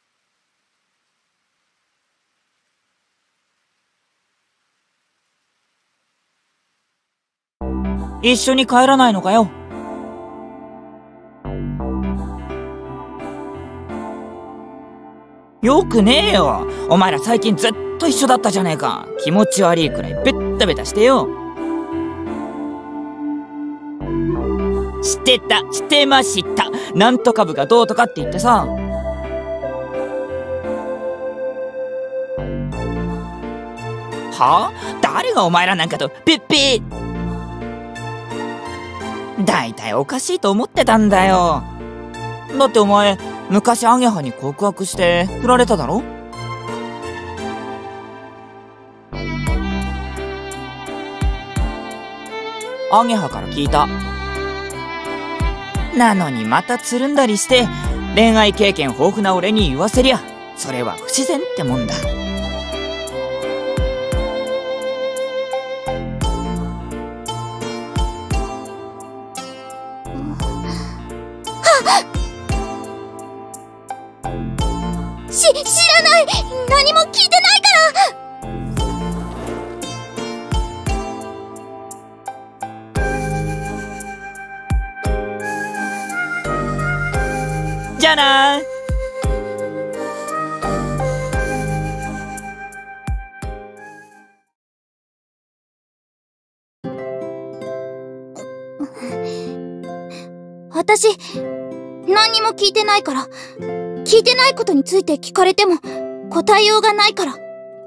一緒に帰らないのかよ。よくねえよ。お前ら最近ずっと一緒だったじゃねえか。気持ち悪いくらいベッタベタしてよ。してました。なんとか部がどうとかって言ってさ。はあ？誰がお前らなんかとピッピー。だいたいおかしいと思ってたんだよ。だってお前昔アゲハに告白して振られただろ？アゲハから聞いた。なのにまたつるんだりして恋愛経験豊富な俺に言わせりゃそれは不自然ってもんだ。 知らない。何も聞いてないから。 じゃあなー。 私、何にも聞いてないから。聞いてないことについて聞かれても答えようがないから。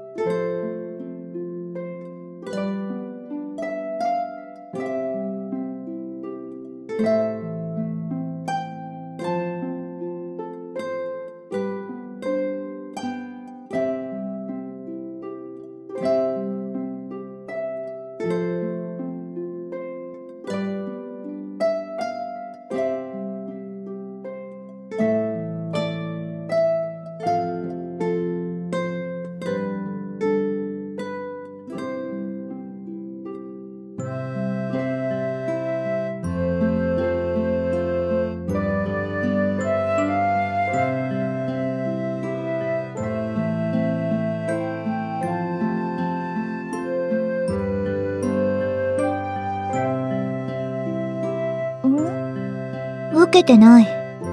受けてない。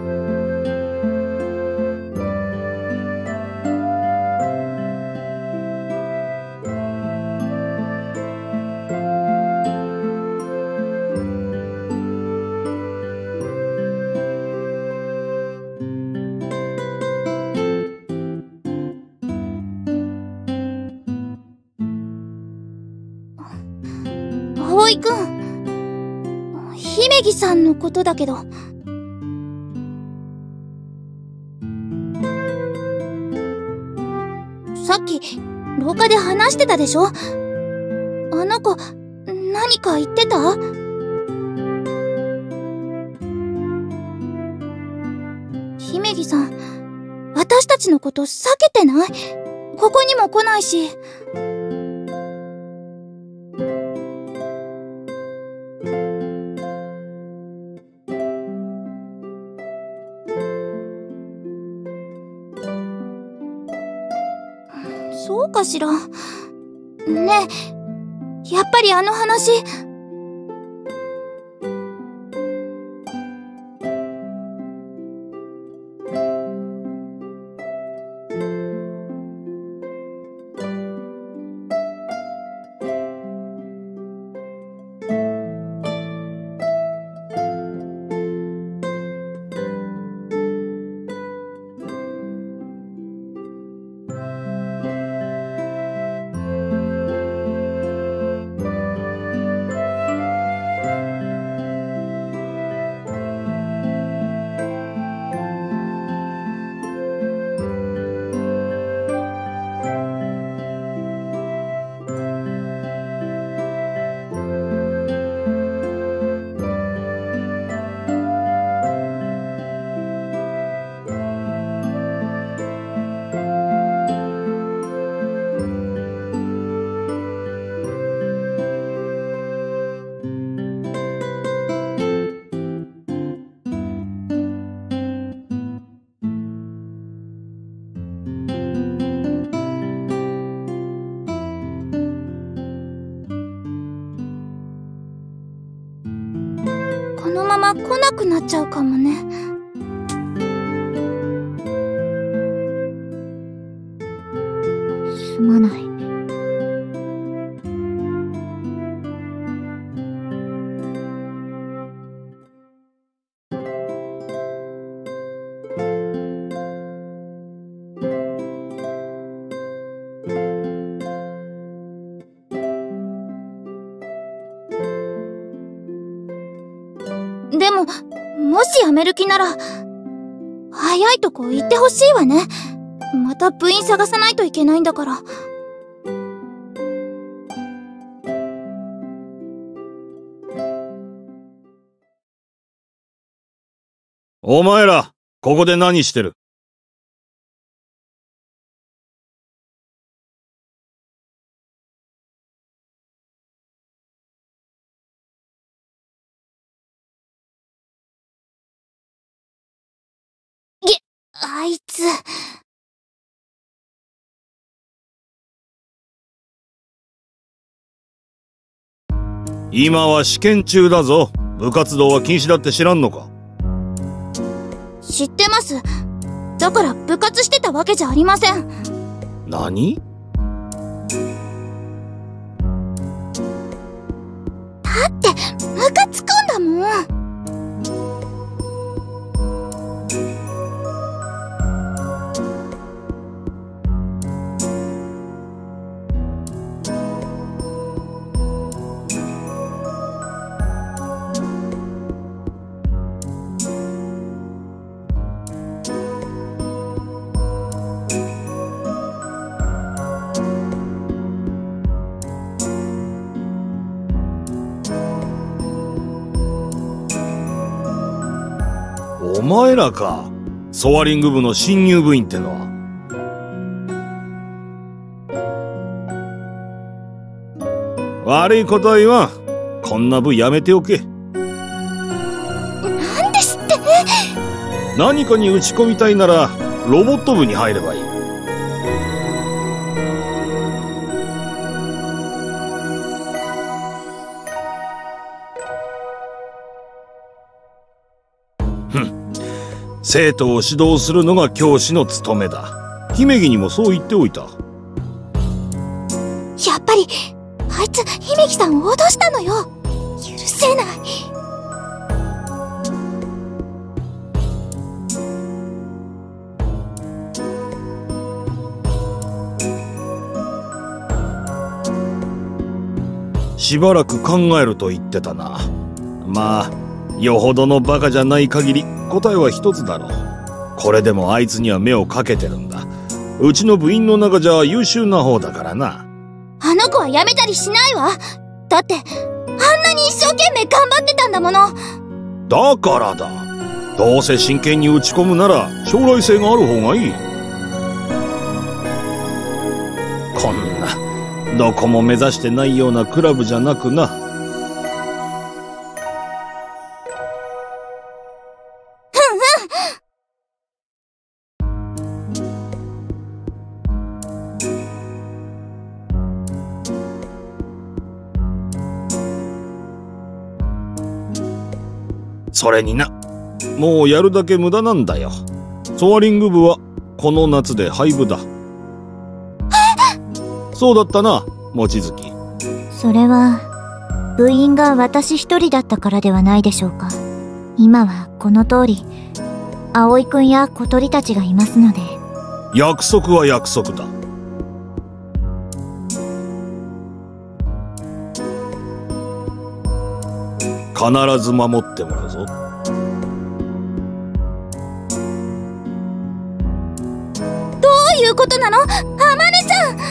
葵くん、姫木さんのことだけど。さっき廊下で話してたでしょ。あの子何か言ってた？姫木さん、私たちのこと避けてない？ここにも来ないし。そうかしら。ねえ、やっぱりあの話。このまま来なくなっちゃうかもね。 すまない。 でも、もし辞める気なら、早いとこ行ってほしいわね。また部員探さないといけないんだから。 お前ら、ここで何してる？ あいつ。 今は試験中だぞ。部活動は禁止だって知らんのか？ 知ってます。だから部活してたわけじゃありません。 何？ だってムカつくんだもん。 お前らか。ソワリング部の新入部員ってのは。悪いことは言わん。こんな部やめておけ。 なんですって？ 何かに打ち込みたいならロボット部に入ればいい。生徒を指導するのが教師の務めだ。姫木にもそう言っておいた。 やっぱりあいつ姫木さんを脅したのよ。許せない。 しばらく考えると言ってたな。まあよほどのバカじゃない限り答えは一つだろう。これでもあいつには目をかけてるんだ。うちの部員の中じゃ優秀な方だからな。 あの子はやめたりしないわ。だってあんなに一生懸命頑張ってたんだもの。 だからだ。どうせ真剣に打ち込むなら将来性がある方がいい。こんなどこも目指してないようなクラブじゃなくな。それにな、もうやるだけ無駄なんだよ。ソアリング部はこの夏で廃部だ。そうだったな、望月。 それは部員が私一人だったからではないでしょうか。今はこの通り葵くんや小鳥たちがいますので。 約束は約束だ。必ず守ってもらうぞ。 どういうことなの、あまねちゃん。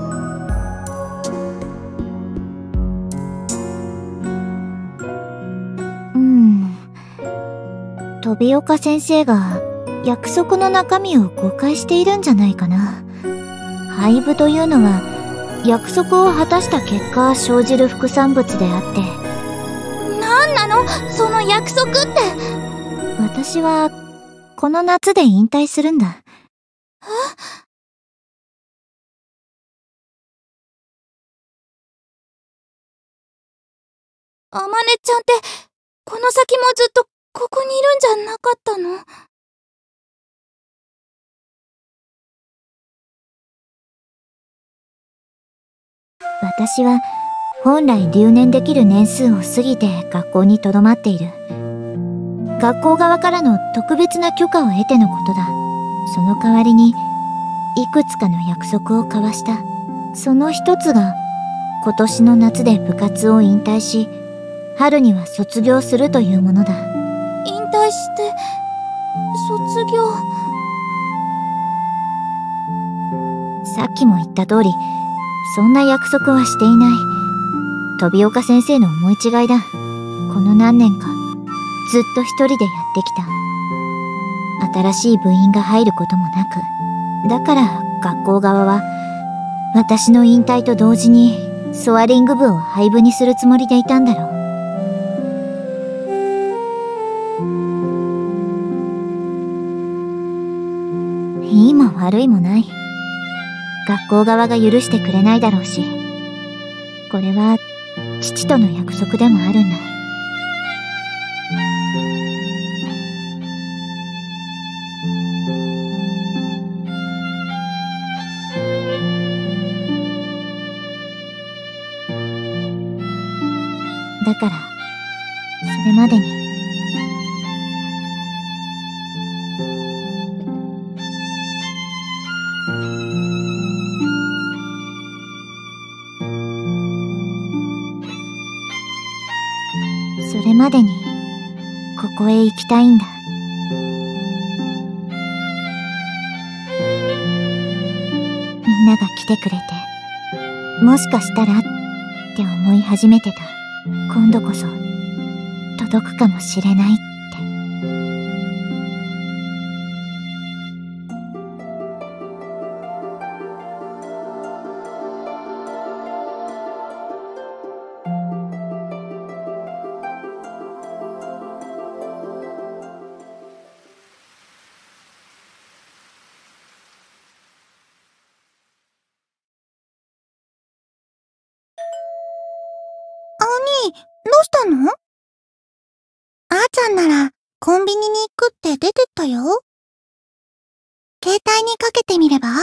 飛岡先生が約束の中身を誤解しているんじゃないかな。廃部というのは約束を果たした結果生じる副産物であって。 何なのその約束って。 私はこの夏で引退するんだ。 あまねちゃんってこの先もずっとここにいるんじゃなかったの？ 私は本来留年できる年数を過ぎて学校に留まっている。学校側からの特別な許可を得てのことだ。その代わりにいくつかの約束を交わした。その一つが今年の夏で部活を引退し、春には卒業するというものだ。 引退して卒業。 さっきも言った通り、そんな約束はしていない。飛岡先生の思い違いだ。この何年かずっと一人でやってきた。新しい部員が入ることもなく、だから学校側は私の引退と同時にソアリング部を廃部にするつもりでいたんだろう。 悪いもない。学校側が許してくれないだろうし、これは父との約束でもあるんだ。だから、それまでに。それまでに、ここへ行きたいんだ。みんなが来てくれて、もしかしたらって思い始めてた。今度こそ届くかもしれないって。 どうしたの？あーちゃんならコンビニに行くって出てったよ。携帯にかけてみれば？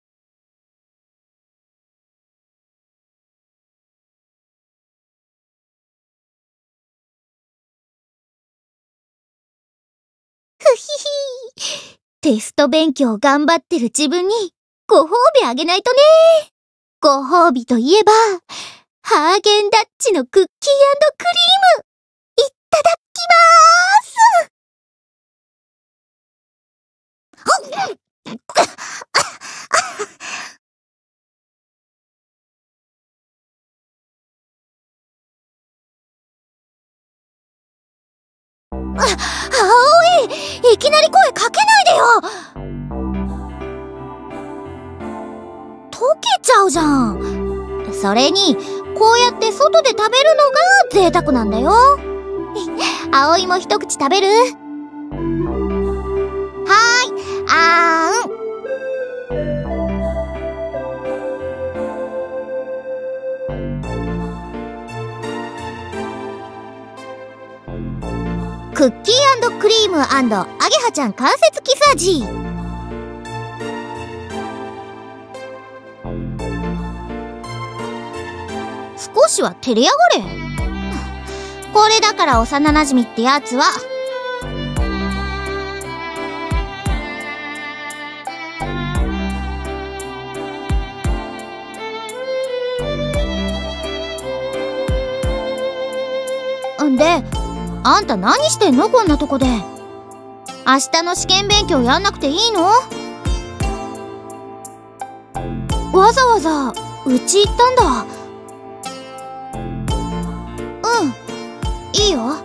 ふひひ。テスト勉強頑張ってる自分にご褒美あげないとね。ご褒美といえば、ハーゲンダッツのクッキー&クリーム、いただきまーす。葵、いきなり声かけないでよ。溶けちゃうじゃん。それに、こうやって外で食べるのが贅沢なんだよ。葵も一口食べる？はーい、あーん。クッキー&クリーム&アゲハちゃん関節キス味。少しは照れやがれ。これだから幼馴染ってやつは。んで、あんた何してんのこんなとこで。明日の試験勉強やんなくていいの？わざわざうち行ったんだ。うん、いいよ。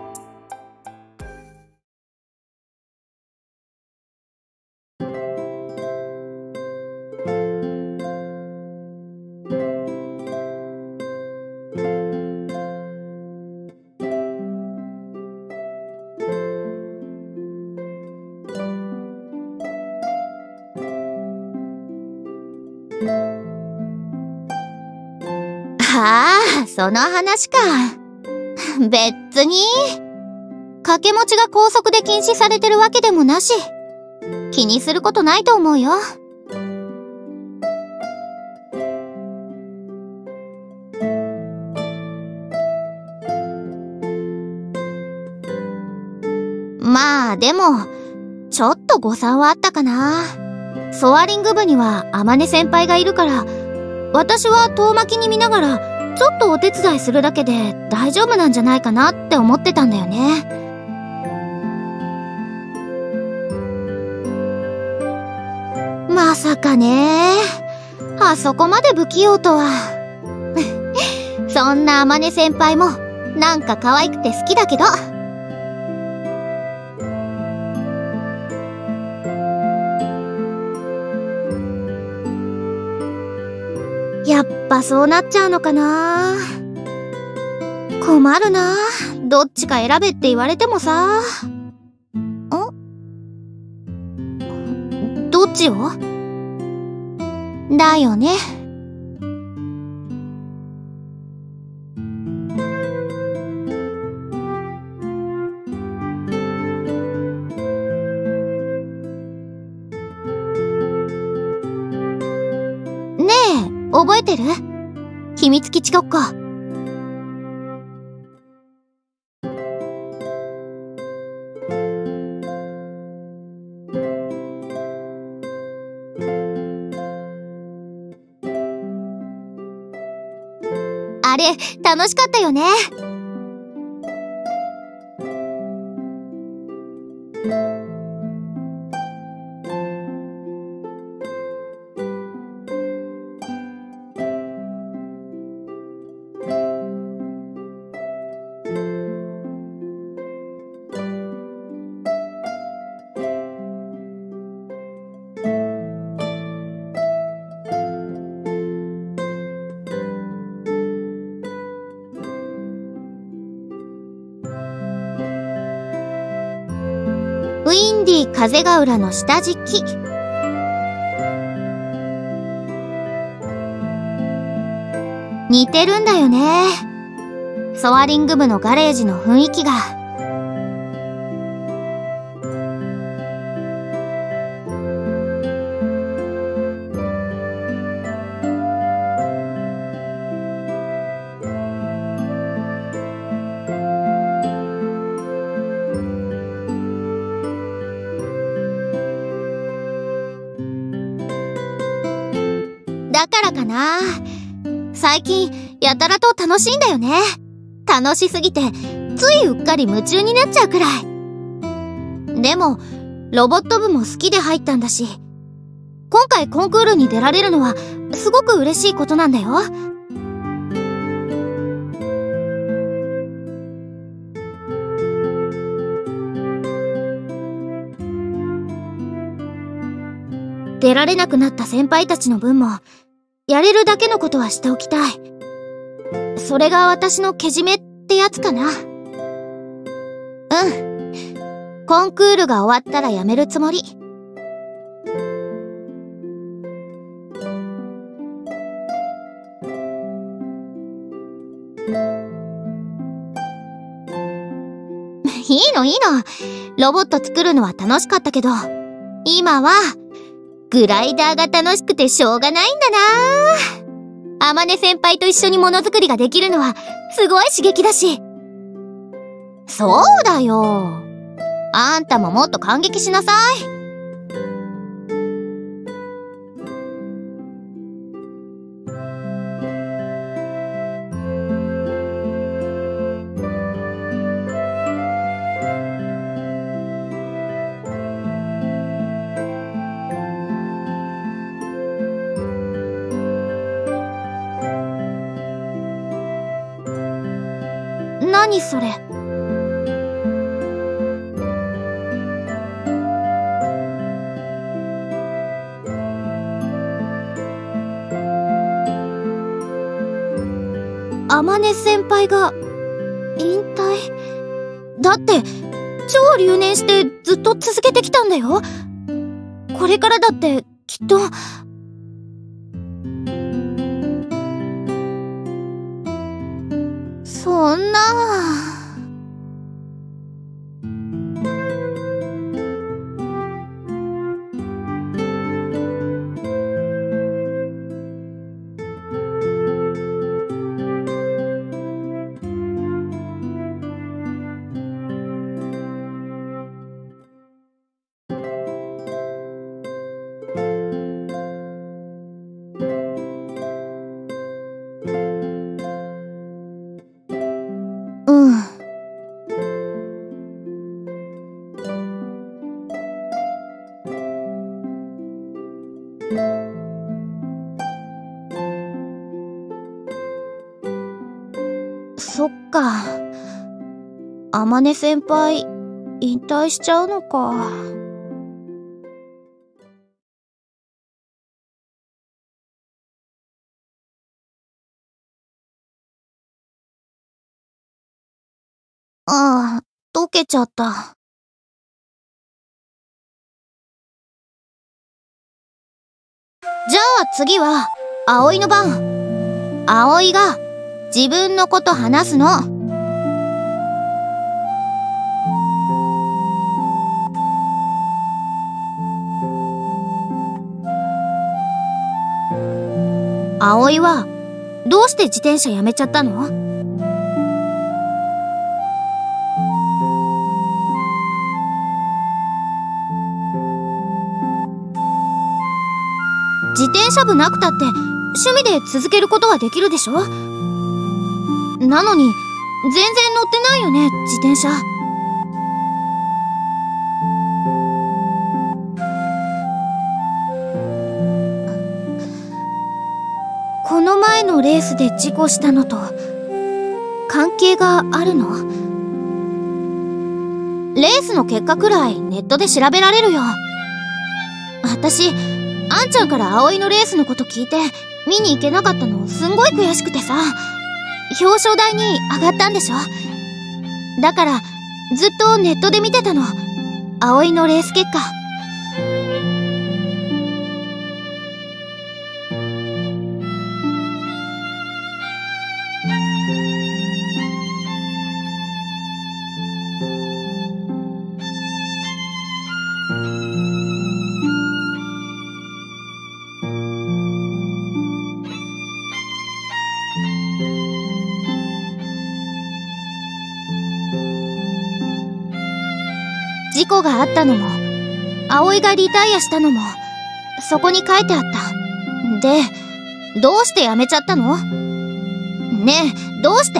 ああ、その話か。別に。掛け持ちが高速で禁止されてるわけでもなし、気にすることないと思うよ。まあでも、ちょっと誤算はあったかな。ソアリング部には天音先輩がいるから、私は遠巻きに見ながらちょっとお手伝いするだけで大丈夫なんじゃないかなって思ってたんだよね。まさかね、あそこまで不器用とは。そんな天音先輩もなんか可愛くて好きだけど。やっぱそうなっちゃうのかな。困るな。どっちか選べって言われてもさ。どっちを？だよね。ねえ、覚えてる？秘密基地ごっこ。あれ、楽しかったよね。ウィンディ風ヶ浦の下敷き。似てるんだよね。ソアリング部のガレージの雰囲気が。だからかな。最近やたらと楽しいんだよね。楽しすぎてついうっかり夢中になっちゃうくらい。でもロボット部も好きで入ったんだし、今回コンクールに出られるのはすごく嬉しいことなんだよ。出られなくなった先輩たちの分もやれるだけのことはしておきたい。それが私のけじめってやつかな。うん。コンクールが終わったらやめるつもり。いいのいいの。ロボット作るのは楽しかったけど、今はグライダーが楽しくてしょうがないんだな。あまね先輩と一緒にものづくりができるのはすごい刺激だし。そうだよ。あんたももっと感激しなさい。何それ？あまね先輩が引退？だって超留年してずっと続けてきたんだよ。これからだってきっと。そんな。うん。そっか。あまね先輩、引退しちゃうのか。ああ、溶けちゃった。 じゃあ次は葵の番。葵が自分のこと話すの。葵はどうして自転車やめちゃったの？自転車部なくたって趣味で続けることはできるでしょ？なのに全然乗ってないよね、自転車。この前のレースで事故したのと関係があるの？レースの結果くらいネットで調べられるよ。私あんちゃんから葵のレースのこと聞いて見に行けなかったのすんごい悔しくてさ、表彰台に上がったんでしょ？だからずっとネットで見てたの、葵のレース結果。事故があったのも葵がリタイアしたのもそこに書いてあった。で、どうしてやめちゃったの？ねえ、どうして？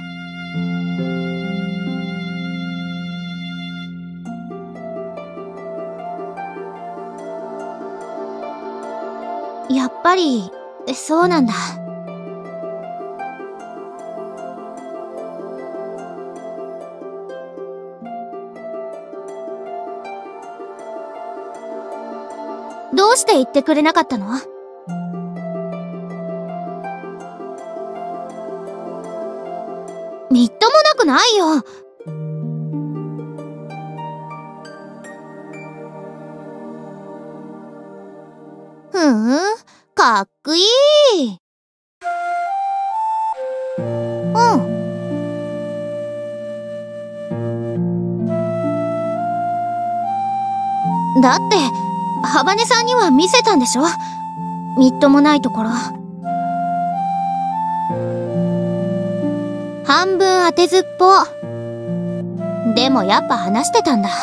やっぱりそうなんだ。どうして言ってくれなかったの？みっともなくないよ。かっこいい。だってハバネさんには見せたんでしょ？みっともないところ。半分当てずっぽ。でもやっぱ話してたんだ。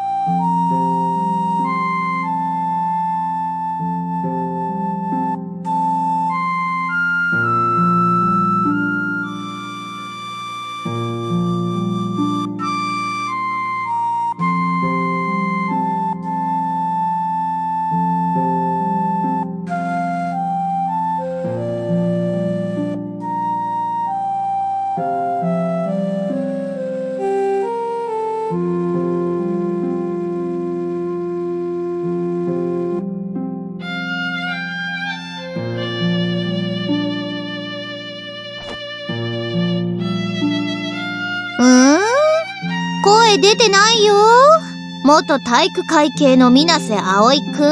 声出てないよ。元体育会系の水瀬葵くん。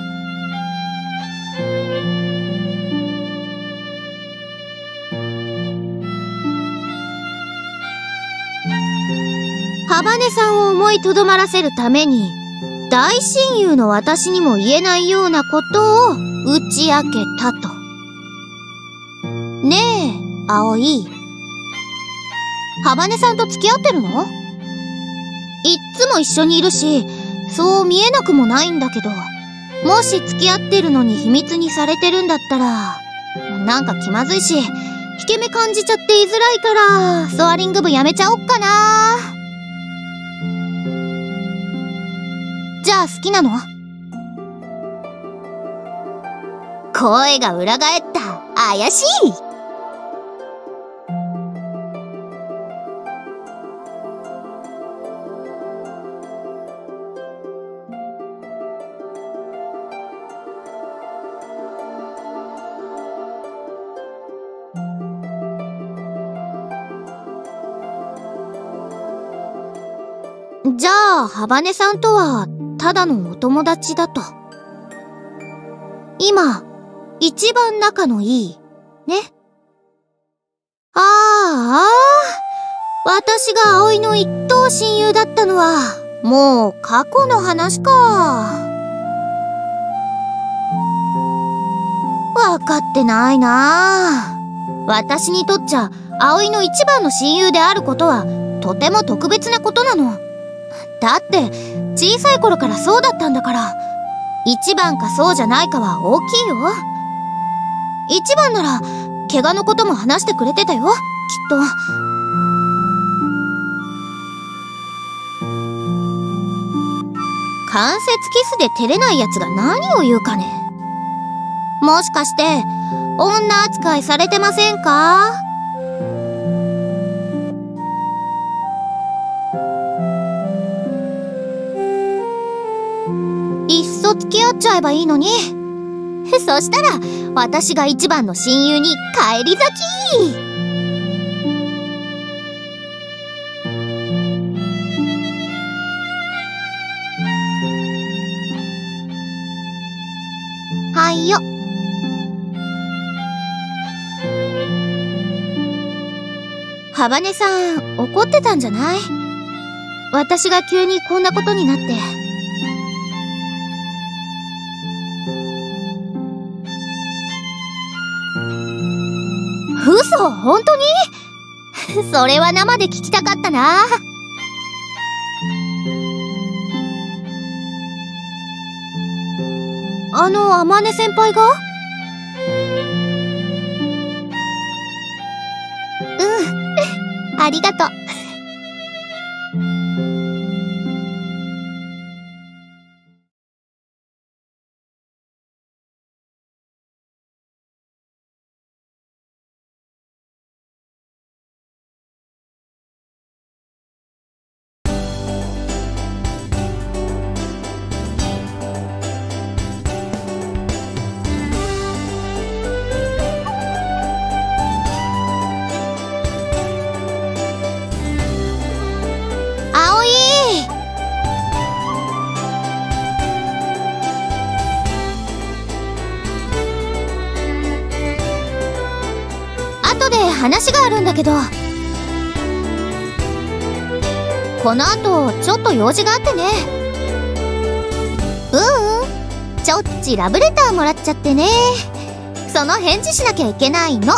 ハバネさんを思いとどまらせるために大親友の私にも言えないようなことを打ち明けたと。ねえ葵、ハバネさんと付き合ってるの？いっつも一緒にいるし、そう見えなくもないんだけど、もし付き合ってるのに秘密にされてるんだったら、なんか気まずいし、引け目感じちゃって言いづらいから、ソアリング部やめちゃおっかな。じゃあ好きなの？声が裏返った。怪しい。じゃあハバネさんとはただのお友達だと。今一番仲のいい、ね。私が葵の一等親友だったのは、もう過去の話か。わかってないな。私にとっちゃ、葵の一番の親友であることは、とても特別なことなの。だって、小さい頃からそうだったんだから、一番かそうじゃないかは大きいよ。一番なら、怪我のことも話してくれてたよ、きっと。間接キスで照れない奴が何を言うかね。もしかして、女扱いされてませんか？いっそ付き合っちゃえばいいのに。そしたら、私が一番の親友に返り咲き！はいよ。ハバネさん、怒ってたんじゃない？私が急にこんなことになって。嘘？本当に？それは生で聞きたかったな。あまね先輩が？ありがとう。話があるんだけど、この後ちょっと用事があってね。ちょっちラブレターもらっちゃってね。その返事しなきゃいけないの。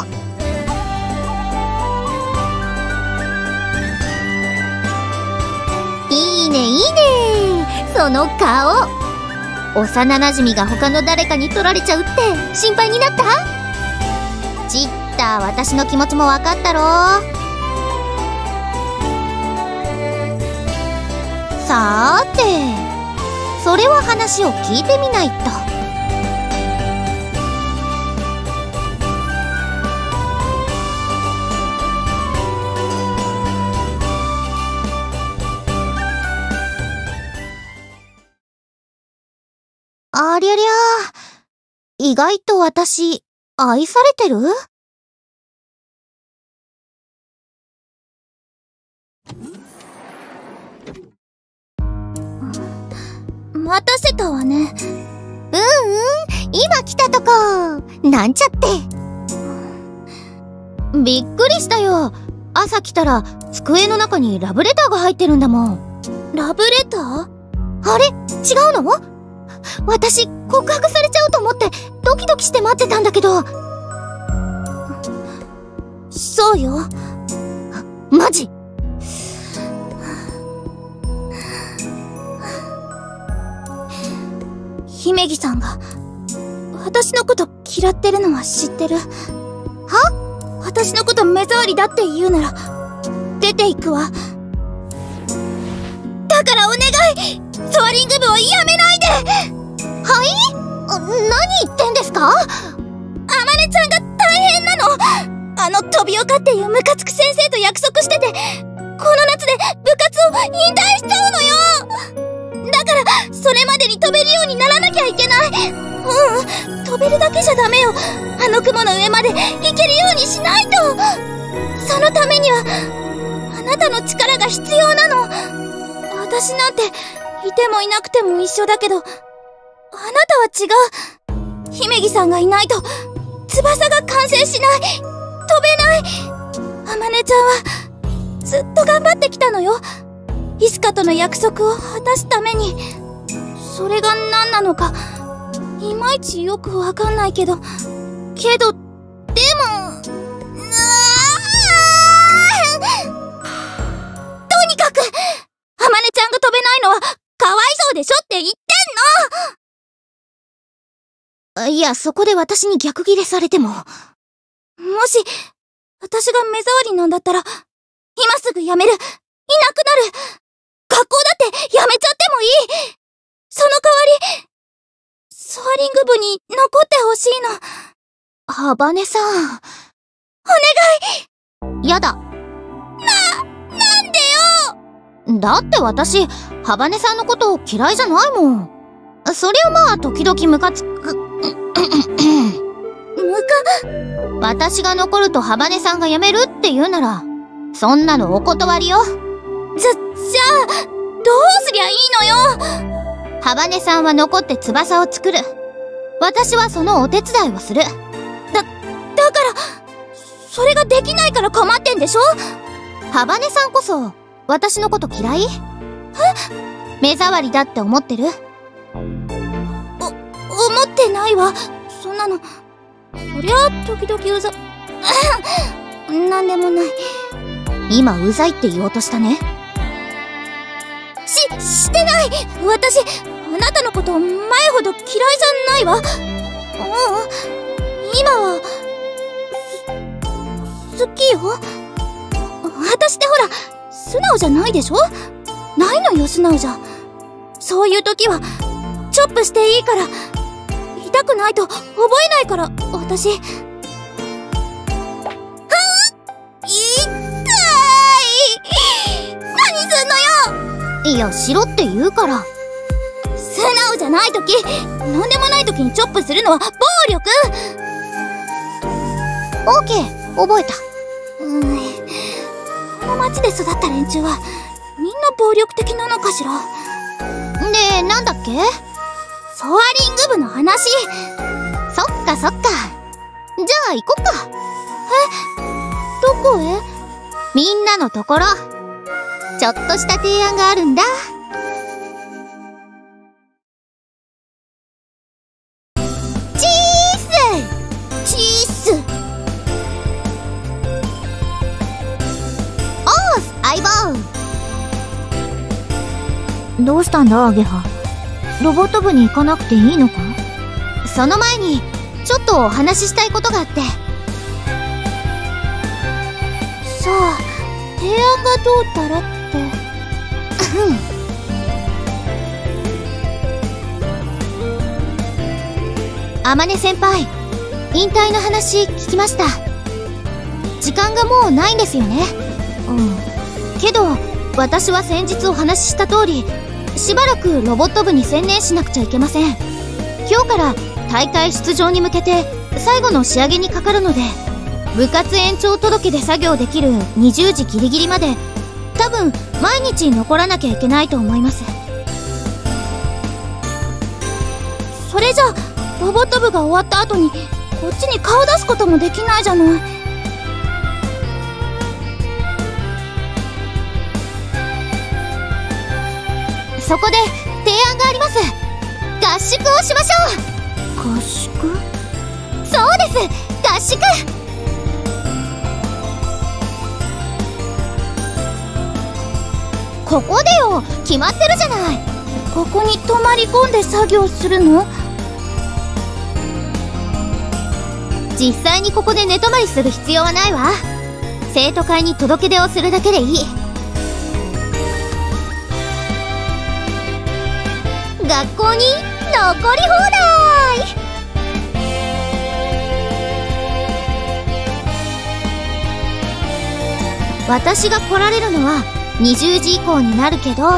いいねいいね、その顔。幼なじみが他の誰かに取られちゃうって心配になった？ちった私の気持ちも分かったろ。さーて、それは話を聞いてみないと。ありゃりゃ、意外と私、愛されてる？待たせたわね。今来たとこ。なんちゃって。びっくりしたよ。朝来たら机の中にラブレターが入ってるんだもん。ラブレター？あれ？違うの？私告白されちゃうと思ってドキドキして待ってたんだけど。そうよ。マジ？姫木さんが私のこと嫌ってるのは知ってる？は？私のこと目障りだって言うなら出ていくわ。だからお願い、ソアリング部をやめないで。はい？何言ってんですか？あまねちゃんが大変なの。飛び岡っていうムカつく先生と約束してて、この夏で部活を引退しちゃうのよ。だからそれまでに飛べるようにならなきゃいけない。飛べるだけじゃダメよ。あの雲の上まで行けるようにしないと。そのためにはあなたの力が必要なの。私なんていてもいなくても一緒だけど、あなたは違う。 姫木さんがいないと翼が完成しない。飛べない。あまねちゃんはずっと頑張ってきたのよ。イスカとの約束を果たすために。それが何なのかいまいちよくわかんないけど、でもとにかくあまねちゃんが飛べないのはかわいそうでしょって言ってんの。いや、そこで私に逆ギレされても。もし私が目障りなんだったら今すぐ辞める。いなくなる。学校だって辞めちゃってもいい。その代わりソアリング部に残ってほしいの。ハバネさん、お願い。やだ。なんでよ。だって私ハバネさんのこと嫌いじゃないもん。そりゃまあ時々ムカつく。私が残るとハバネさんが辞めるって言うならそんなのお断りよ。じゃあどうすりゃいいのよ。ハバネさんは残って翼を作る。私はそのお手伝いをする。だからそれができないから困ってんでしょ。ハバネさんこそ私のこと嫌い？目障りだって思ってる？思ってないわ。そんなの。そりゃ時々なんでもない。今うざいって言おうとしたね。してない。私あなたのこと前ほど嫌いじゃないわ。今は好きよ。私ってほら素直じゃないでしょ。ないのよ素直じゃ。そういう時はチョップしていいから。痛くないと覚えないから私。痛い。何すんのよ。いやしろって言うから。素直じゃない時、なんでもない時にチョップするのは暴力。オーケー、覚えた。この町で育った連中はみんな暴力的なのかしら。で、なんだっけ？ソアリング部の話。そっかそっか。じゃあ行こっか。どこへ？みんなのところ。ちょっとした提案があるんだ。チース。おーす、相棒。 どうしたんだアゲハ。ロボット部に行かなくていいのか？ その前にちょっとお話ししたいことがあって。さあ、提案がどうたらって。あまね先輩、引退の話聞きました。時間がもうないんですよね。けど私は先日お話しした通りしばらくロボット部に専念しなくちゃいけません。今日から大会出場に向けて最後の仕上げにかかるので、部活延長届で作業できる20時ギリギリまで多分毎日残らなきゃいけないと思います。それじゃロボット部が終わった後にこっちに顔出すこともできないじゃない。そこで提案があります。合宿をしましょう。合宿？そうです、合宿。ここでよ、決まってるじゃない。ここに泊まり込んで作業するの？実際にここで寝泊まりする必要はないわ。生徒会に届け出をするだけでいい。学校に残り放題。私が来られるのは20時以降になるけど十分よ。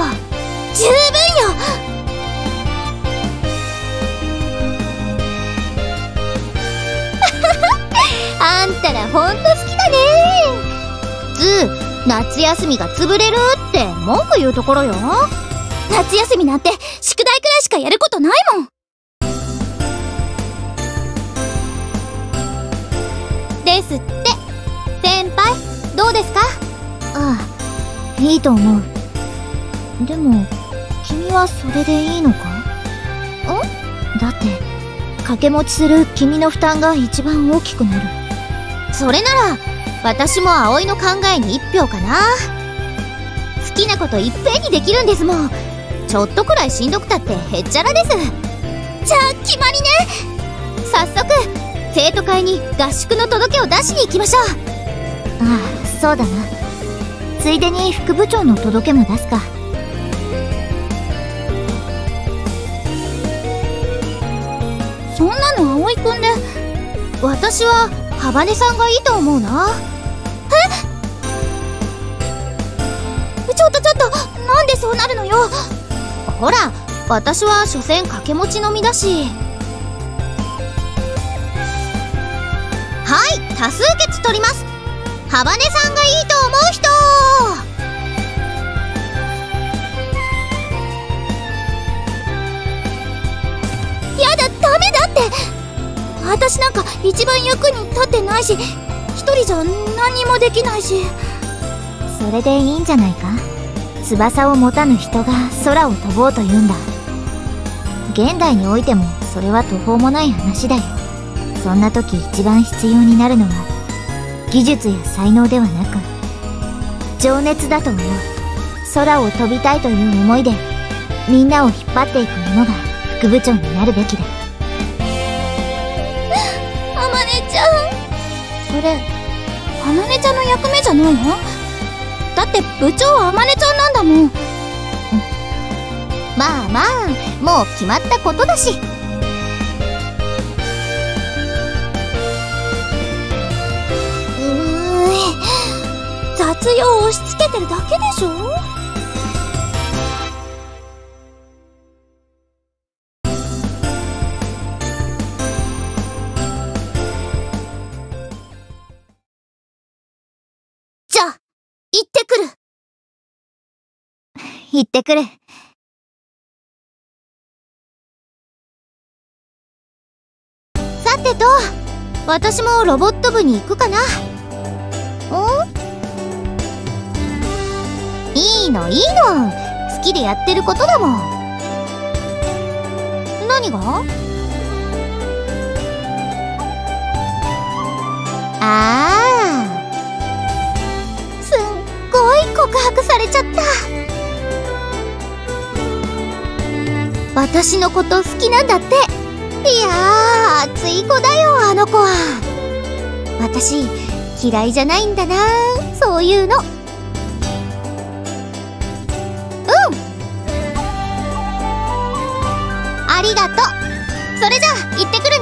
あんたらほんと好きだね。普通夏休みが潰れるって文句言うところよ。夏休みなんて宿題くらいしかやることないもん。 ですって。先輩どうですか？ ああ、いいと思う。でも君はそれでいいのか？だって掛け持ちする君の負担が一番大きくなる。 それなら私も葵の考えに1票かな。好きなこといっぺんにできるんですもん。ちょっとくらいしんどくたってへっちゃらです。じゃあ決まりね。早速生徒会に合宿の届けを出しに行きましょう。 ああ、そうだな。ついでに副部長の届けも出すか。 そんなの葵くんで。私はハバネさんがいいと思うな。ちょっとなんでそうなるのよ。ほら私は所詮掛け持ちの身だし。はい、多数決取ります。ハバネさんがいいと思う人。やだ、ダメだって。私なんか一番役に立ってないし、一人じゃ何にもできないし。 それでいいんじゃないか。翼を持たぬ人が空を飛ぼうと言うんだ。現代においてもそれは途方もない話だよ。そんな時一番必要になるのは技術や才能ではなく情熱だと思う。空を飛びたいという思いでみんなを引っ張っていく者が副部長になるべきだ。 あまねちゃん、それあまねちゃんの役目じゃないの？だって部長はあまねちゃんなんだもん。まあまあ、もう決まったことだし。雑用を押し付けてるだけでしょ。じゃあ行ってくる。 行ってくる。 さてと、私もロボット部に行くかな。いいのいいの、好きでやってることだもん。何が？ああ、すっごい告白されちゃった。私のこと好きなんだって。いやー、熱い子だよあの子は。私嫌いじゃないんだな、そういうの。ありがとう。それじゃあ行ってくる。